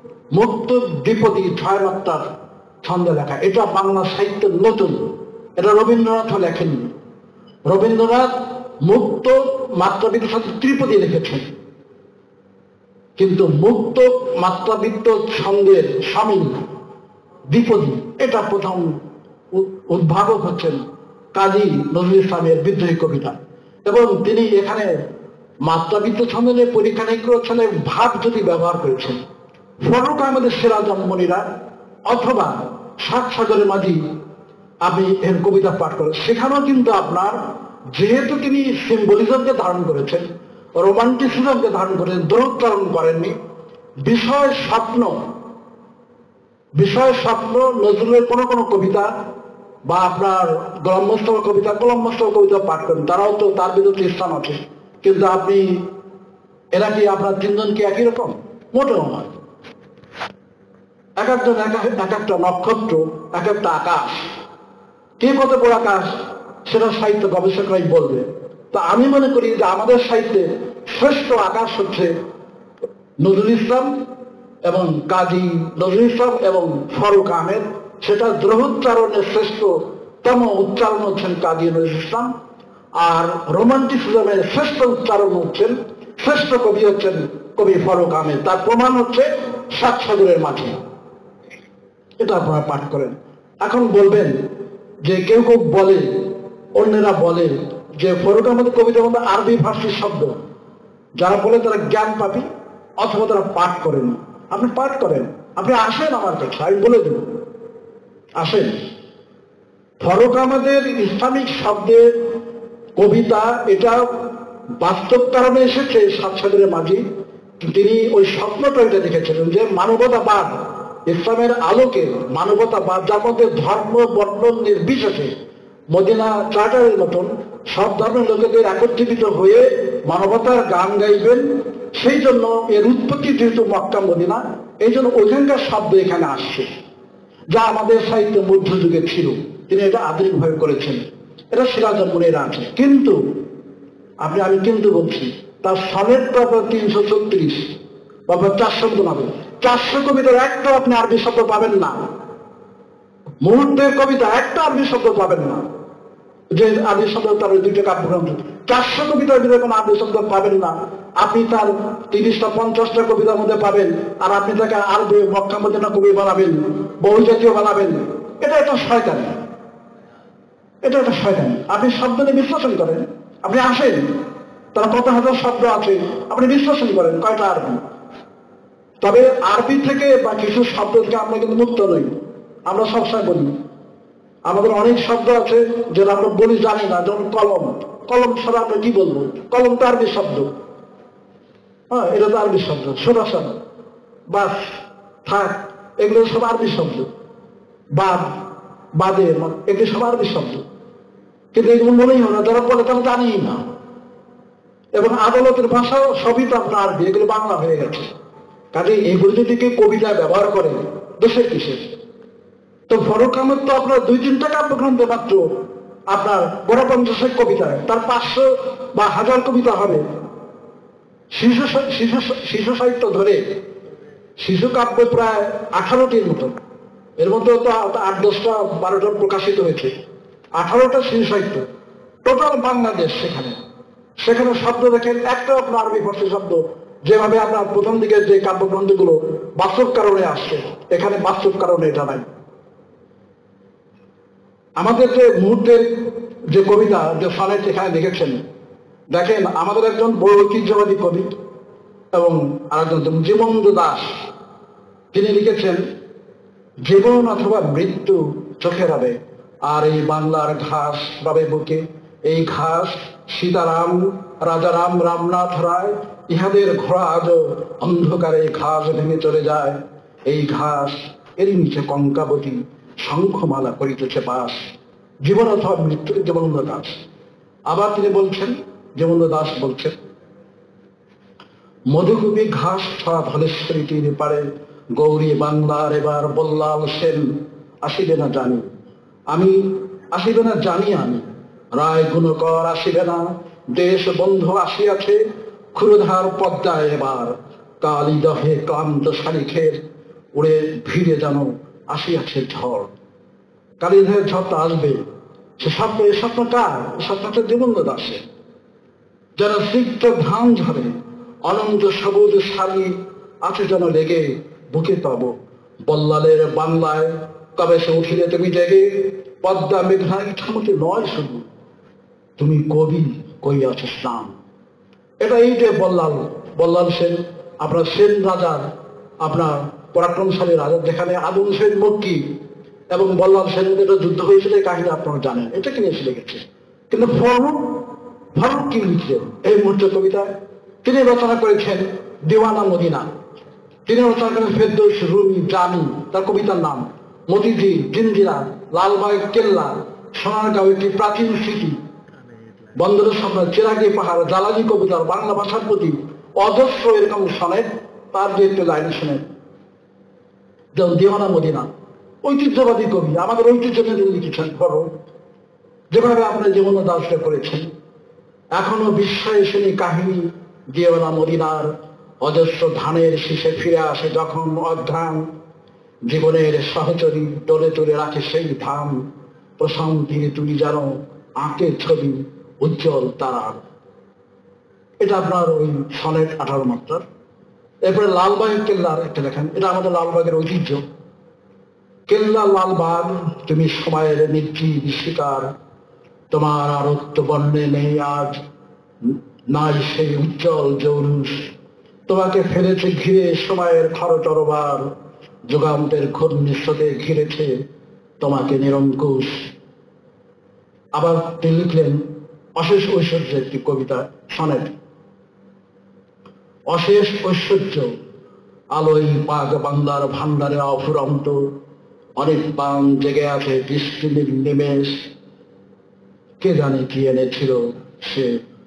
6 মাত্রার ছন্দে লেখা। এটা বাংলা সাহিত্যের নতুন, এটা রবীন্দ্রনাথও লেখেননি। রবীন্দ্রনাথ মুক্ত মাত্রাবৃত্ত সাথে ত্রিপদী লিখেছেন, কিন্তু মুক্ত মাত্রাবৃত্ত ছন্দের সামিল দ্বিপদী, এটা প্রথম উদ্ভাবক হচ্ছেন কাজী নজরুল ইসলামের বিদ্রোহী কবিতা। এবং তিনি এখানে মাত্রাবৃত্ত ছন্দের পরীক্ষা নিরীক্ষা ছন্দের ভাব যদি ব্যবহার করেছেন, ফরুক আহমেদের সিরাজম মনিরা অথবা সাত সাগরের মাঝি আপনি এর কবিতা পাঠ করেন, সেখানেও কিন্তু আপনার, যেহেতু তিনি সিম্বলিজমকে ধারণ করেছেন, রোমান্টিসিজমকে ধারণ করেছেন, দ্রোহোচ্চারণ করেননি, বিষয় স্বপ্ন নজরুলের কোনো কোনো কবিতা বা আপনার গোলাম মোস্তফা কবিতা পাঠ করেন, তারাও তো তার বিরুদ্ধে স্থান আছে, কিন্তু আপনি এরা কি আপনার তিনজন কি একই রকম? মোটেও নয়। এক একজন এক একটা নক্ষত্র, এক একটা আকাশ। কে কত বড় আকাশ সেটা সাহিত্য গবেষকরাই বলবে। তো আমি মনে করি যে আমাদের সাহিত্যে শ্রেষ্ঠ আকাশ হচ্ছে নজরুল ইসলাম এবং কাজী নজরুল ইসলাম এবং ফারুক আহমেদ। সেটা দ্রোহোচ্চারণের শ্রেষ্ঠতম উচ্চারণ হচ্ছেন কাজী নজরুল ইসলাম, আর রোমান্টিসিজমের শ্রেষ্ঠ উচ্চারণ হচ্ছেন, শ্রেষ্ঠ কবি হচ্ছেন কবি ফারুক আহমেদ। তার প্রমাণ হচ্ছে সাত সাগরের মাঝে। এটা আপনারা পাঠ করেন। এখন বলবেন যে কেউ কেউ বলে, অন্যেরা বলে যে ফারুক আহমেদের কবিতার মধ্যে আরবি ফার্সি শব্দ, যারা বলে তারা জ্ঞান পাবি অথবা তারা পাঠ করেন। আপনি পাঠ করেন, আপনি আসেন আমার কাছে, আমি বলে দেব, আসেন। ফারুক আহমেদের ইসলামিক শব্দের কবিতা এটা বাস্তব কারণে এসেছে সাত সাগরের মাঝে। তিনি ওই স্বপ্নটা এটা দেখেছিলেন যে মানবতাবাদ, ইসলামের আলোকে মানবতাবাদ, যার মধ্যে ধর্ম বর্ণ নির্বিশেষে মদিনা চার্টারের মতন সব ধর্মের লোকেদের একত্রিত হয়ে মানবতার গান গাইবেন। সেই জন্য এর উৎপত্তি যেহেতু মক্কা মদিনা, এই জন্য ওইখানকার শব্দ এখানে আসছে, যা আমাদের সাহিত্য মধ্যযুগে ছিল। তিনি এটা আধুনিকভাবে করেছেন, এটা সিরাজুল মুনির আছে। কিন্তু আমি কিন্তু বলছি তার সনেটটা 336 বা 400 কবিতার একটা আপনি আরবি শব্দ পাবেন না। মুহূর্তের কবিতা একটা আরবি শব্দ পাবেন না, যে আরবি শব্দ তার ওই 2টা কাব্যগ্রন্থ। 400 কবিতার ভিতরে কোনো আরবি শব্দ পাবেন না। আপনি তার 30টা 50টা কবিতার মধ্যে পাবেন, আর আপনি তাকে আরবি মক্কা মদিনা কবি বানাবেন, বহুজাতীয় বানাবেন। এটা একটা শয়তানি, এটা একটা শয়তানি। আপনি শব্দ নিয়ে বিশ্লেষণ করেন, আপনি আসেন, তার কত হাজার শব্দ আছে, আপনি বিশ্লেষণ করেন কয়টা আরবি। তবে আরবি থেকে বা কিছু শব্দ থেকে আমরা কিন্তু মুক্ত নই। আমরা সবসময় বলি আমাদের অনেক শব্দ আছে যেটা আমরা বলি জানি না, যেমন কলম। কলম ছাড়া আমরা কি বলবো? কলম তো আরবি শব্দ, হ্যাঁ, এটা তো আরবি শব্দ। সোনাসান, বাস, থাক, এগুলো সব আরবি শব্দ। বাদ, বাদে, এগুলো সব আরবি শব্দ, কিন্তু এগুলো মনেই হয় না। যারা বলে তারা জানিই না। এবং আদালতের ভাষাও সবই তো আপনার আরবি, এগুলো বাংলা হয়ে গেছে। কাজে এগুলো যদি কেউ কবিতায় ব্যবহার করে, দেশের কিসের? তো ফারুক আহমেদ তো আপনার 2-3টা কাব্যগ্রন্থে মাত্র আপনার বড় 50 কবিতায়, তার 500 বা 1000 কবিতা হবে। শিশু সাহিত্য ধরে শিশু কাব্য প্রায় 18টির মতো, এর মধ্যে তো 8-10টা 12টা প্রকাশিত হয়েছে। 18টা শিশু সাহিত্য টোটাল বাংলাদেশ। সেখানে শব্দ দেখেন একটা আপনার আরবি ফার্সি শব্দ, যেভাবে আপনার প্রথম দিকে যে কাব্যগ্রন্থগুলো বাস্তব কারণে আসছে, এখানে বাস্তব কারণে এটা নাই। আমাদের যে মুহূর্তের যে কবিতা, যে সনেট এখানে লিখেছেন, দেখেন আমাদের একজন বড় ঐতিহ্যবাদী কবি এবং আরেকজন জীবন্ত দাস, তিনি লিখেছেন জীবন অথবা মৃত্যু চোখে রাবে, আর এই বাংলার ঘাস পাবে বুকে, এই ঘাস সীতারাম, রাজারাম, রামনাথ রায়, ইহাদের ঘোড়া আজও অন্ধকারে ঘাস ভেঙে চলে যায়। এই ঘাস এরই নিচে কঙ্কাবতী শঙ্খমালা করিতেছে বাস। জীবন অথবা মৃত্যু, জীবনানন্দ দাস। আবার তিনি বলছেন, জীবনানন্দ দাস বলছেন, মধুকুপি ঘাস ছড়া ধলেশ্বরী তীর পারে, গৌরী বাংলার এবার বল্লাল সেন আসিবে না জানি, আমি আসিবে না জানি, আমি রায় গুণকর আসিবে না, দেশ বন্ধু আসিয়াছে, ক্ষুরধার পদ্মায় এবার, কালী দহে ক্লান্ত শালিখের উড়ে ভিড়ে যেন আসিয়াছে ঝড়। কালীদহের ঝড় তো আসবে। সে স্বপ্ন, এ স্বপ্ন কার? স্বপ্নটা জীবনানন্দ দাসের। যেন সিক্ত ধান ঝরে, অনন্ত সবুজ শাড়ি আছে যেন লেগে বুকে তব, বল্লালের বাংলায় কবে সে উঠিলে তুমি জেগে, পদ্মা মেঘনায় ঠামতে নয় শুধু, তুমি কবি কইয়াছ স্নান। এটা এই যে বল্লাল সেন, আপনার সেন রাজার, আপনার পরাক্রমশালী রাজা, যেখানে আবুল সেন মক্কি এবং বল্লাল সেনের মধ্যে যুদ্ধ হয়েছিল, এই কাহিনী আপনারা জানেন। এটা কি নিয়ে এসে গেছে। কিন্তু ফারুক কি লিখলেন এই মুহূর্তের কবিতায়? তিনি রচনা করেছেন দিওয়ানা মদিনা, তিনি রচনা করেন ফেরদৌস রুমি জামি, তার কবিতার নাম। মতিঝিল, জিঞ্জিরা, লালবাগ কেল্লা, সোনারগাঁও একটি প্রাচীন স্মৃতি, বন্দরের সামনে চেরাগি পাহাড়, জালালি কবিতার, বাংলা ভাষার প্রতি অজস্র এরকম সনেট, তার যে একটু লাইন শোনেন, যেমন দিওয়ানা মদিনা, ঐতিহ্যবাদী কবি, আমাদের ঐতিহ্য নিয়ে লিখেছেন ফরুক, যেভাবে আপনি জীবন দাসটা করেছেন। এখনো বিস্ময়সিনী কাহিনী দিওয়ানা মদিনার, অজস্র ধানের শীষে ফিরে আসে যখন অধ্যান, জীবনের সহচরী তোলে তোলে রাখে সেই ধাম, প্রশান্তির তুলি যেন আঁকে ছবি উজ্জ্বল তারা। এটা আপনার ওই সনেট 18 মাত্রার। এরপরে লালবাগ কেল্লার একটা লেখেন, এটা আমাদের লালবাগের ঐতিহ্য। কেল্লা লালবাগ তুমি সময়ের নির্জীব শিকার, তোমার আরক্ত বর্ণে নেই আজ নাই সেই উজ্জ্বল জৌলুস, তোমাকে ফেলেছে ঘিরে সময়ের খরতরবার, যুগান্তের ঘূর্ণিস্রোতে ঘিরেছে তোমাকে নিরঙ্কুশ। আবার তিনি লিখলেন অশেষ ঐশ্বর্যের একটি কবিতা সনেট। অশেষ ঐশ্বর্য আলোয় পাক বাংলার ভান্ডারে অফুরন্ত, অনেক প্রাণ জেগে আছে দৃষ্টি নিমেষ, কে জানে কি এনেছিল সে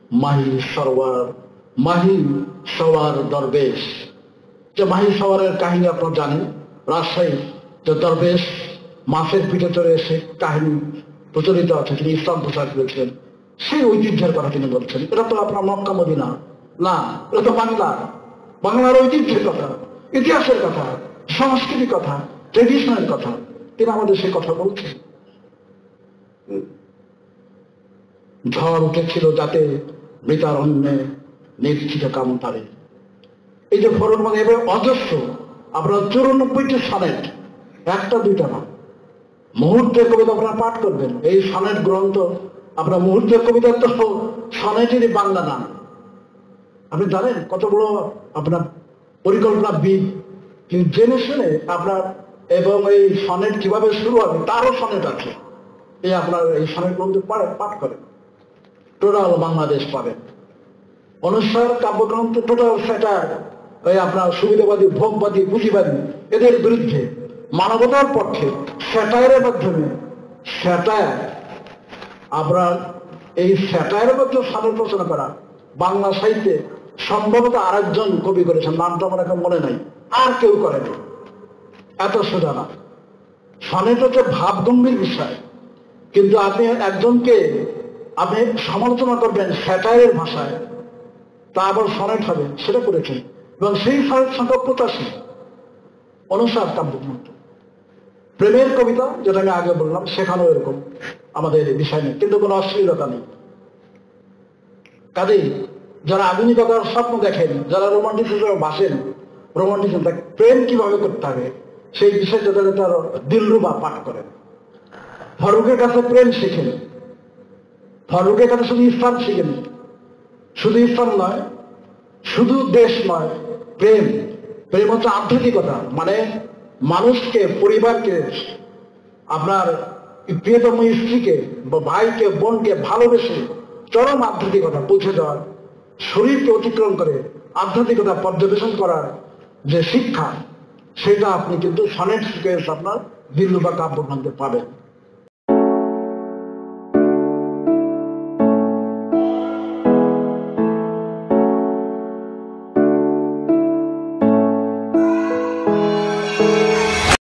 মাহি সওয়ার দরবেশ। যে মাহি সওয়ারের কাহিনী আপনারা জানেন, রাজশাহী যে দরবেশ মাছের পিঠে চড়ে এসে কাহিনী প্রচলিত আছে, তিনি ইসলাম প্রচার করেছিলেন, সেই ঐতিহ্যের কথা তিনি বলছেন। এটা তো আপনার মক্কা মদিনা না, এটা তো বাংলার ঐতিহ্যের কথা, ইতিহাসের কথা, সংস্কৃতির কথা, ট্রেডিশনের কথা, তিনি আমাদের সে কথা বলছেন। ঝড় উঠেছিল যাতে মৃতারণ্যে নির্জিত কামতারে। এই যে ফরক মানে এবার অজস্র আপনার 94টি সনেট, একটা দুইটা না, মুহূর্তের কবিতা আপনারা পাঠ করবেন। এই সনেট গ্রন্থ আপনার মুহূর্তের কবিতার তো সনেটেরই বাংলা নাম। আপনি জানেন কত বড় আপনার পরিকল্পনাবিদ, কিন্তু জেনে শুনে আপনার, এবং এই সনেট কিভাবে শুরু হবে তারও সনেট আছে। এই আপনার এই সনেট গ্রন্থ পাঠ করেন, টোটাল বাংলাদেশ পাবেন। অনুসার কাব্যগ্রন্থ টোটাল স্যাটার, ওই আপনার সুবিধাবাদী, ভোগবাদী, পুঁজিবাদী এদের বিরুদ্ধে মানবতার পক্ষে স্যাটায়ারের মাধ্যমে আপনার এই স্যাটায়ারের মাধ্যমে সমালোচনা করা বাংলা সাহিত্যে সম্ভবত আরেকজন কবি করেছেন, নামটা আমার এখন মনে নাই, আর কেউ করেনি। এত সোজা না। সনেট হচ্ছে ভাবগম্ভীর বিষয়, কিন্তু আপনি একজনকে আপনি সমালোচনা করবেন স্যাটায়ারের ভাষায়, তা আবার সনেট হবে, সেটা করেছেন। এবং সেই সনেট সংখ্যা 85। অনুসার কাব্যগ্রন্থ, প্রেমের কবিতা যেটা আমি আগে বললাম, সেখানেও এরকম আমাদের বিষয় নেই, কিন্তু কোনো অশ্লীলতা নেই। কাজেই যারা আধুনিকতার স্বপ্ন দেখেন, যারা রোমান্টিসিজমে বাসেন, রোমান্টিসিজম প্রেম কিভাবে করতে হবে সেই বিষয়ে যাদের তার দিলরুবা পাঠ করেন, ফরুকের কাছে প্রেম শিখেন, ফরুকের কাছে শুধু ইসলাম শিখেন, শুধু ইসলাম নয়, শুধু দেশ নয়, প্রেম। প্রেম হচ্ছে আধ্যাত্মিকতা, মানে মানুষকে, পরিবারকে, আপনার প্রিয়তম স্ত্রীকে, ভাইকে, বোনকে ভালোবেসে চরম আধ্যাত্মিকতা পৌঁছে যাওয়ার, শরীরকে অতিক্রম করে আধ্যাত্মিকতা পর্যবেক্ষণ করার যে শিক্ষা, সেটা আপনি কিন্তু সনেট সিকোয়েন্স আপনার দিলরুবা কাব্যগ্রন্থে পাবেন।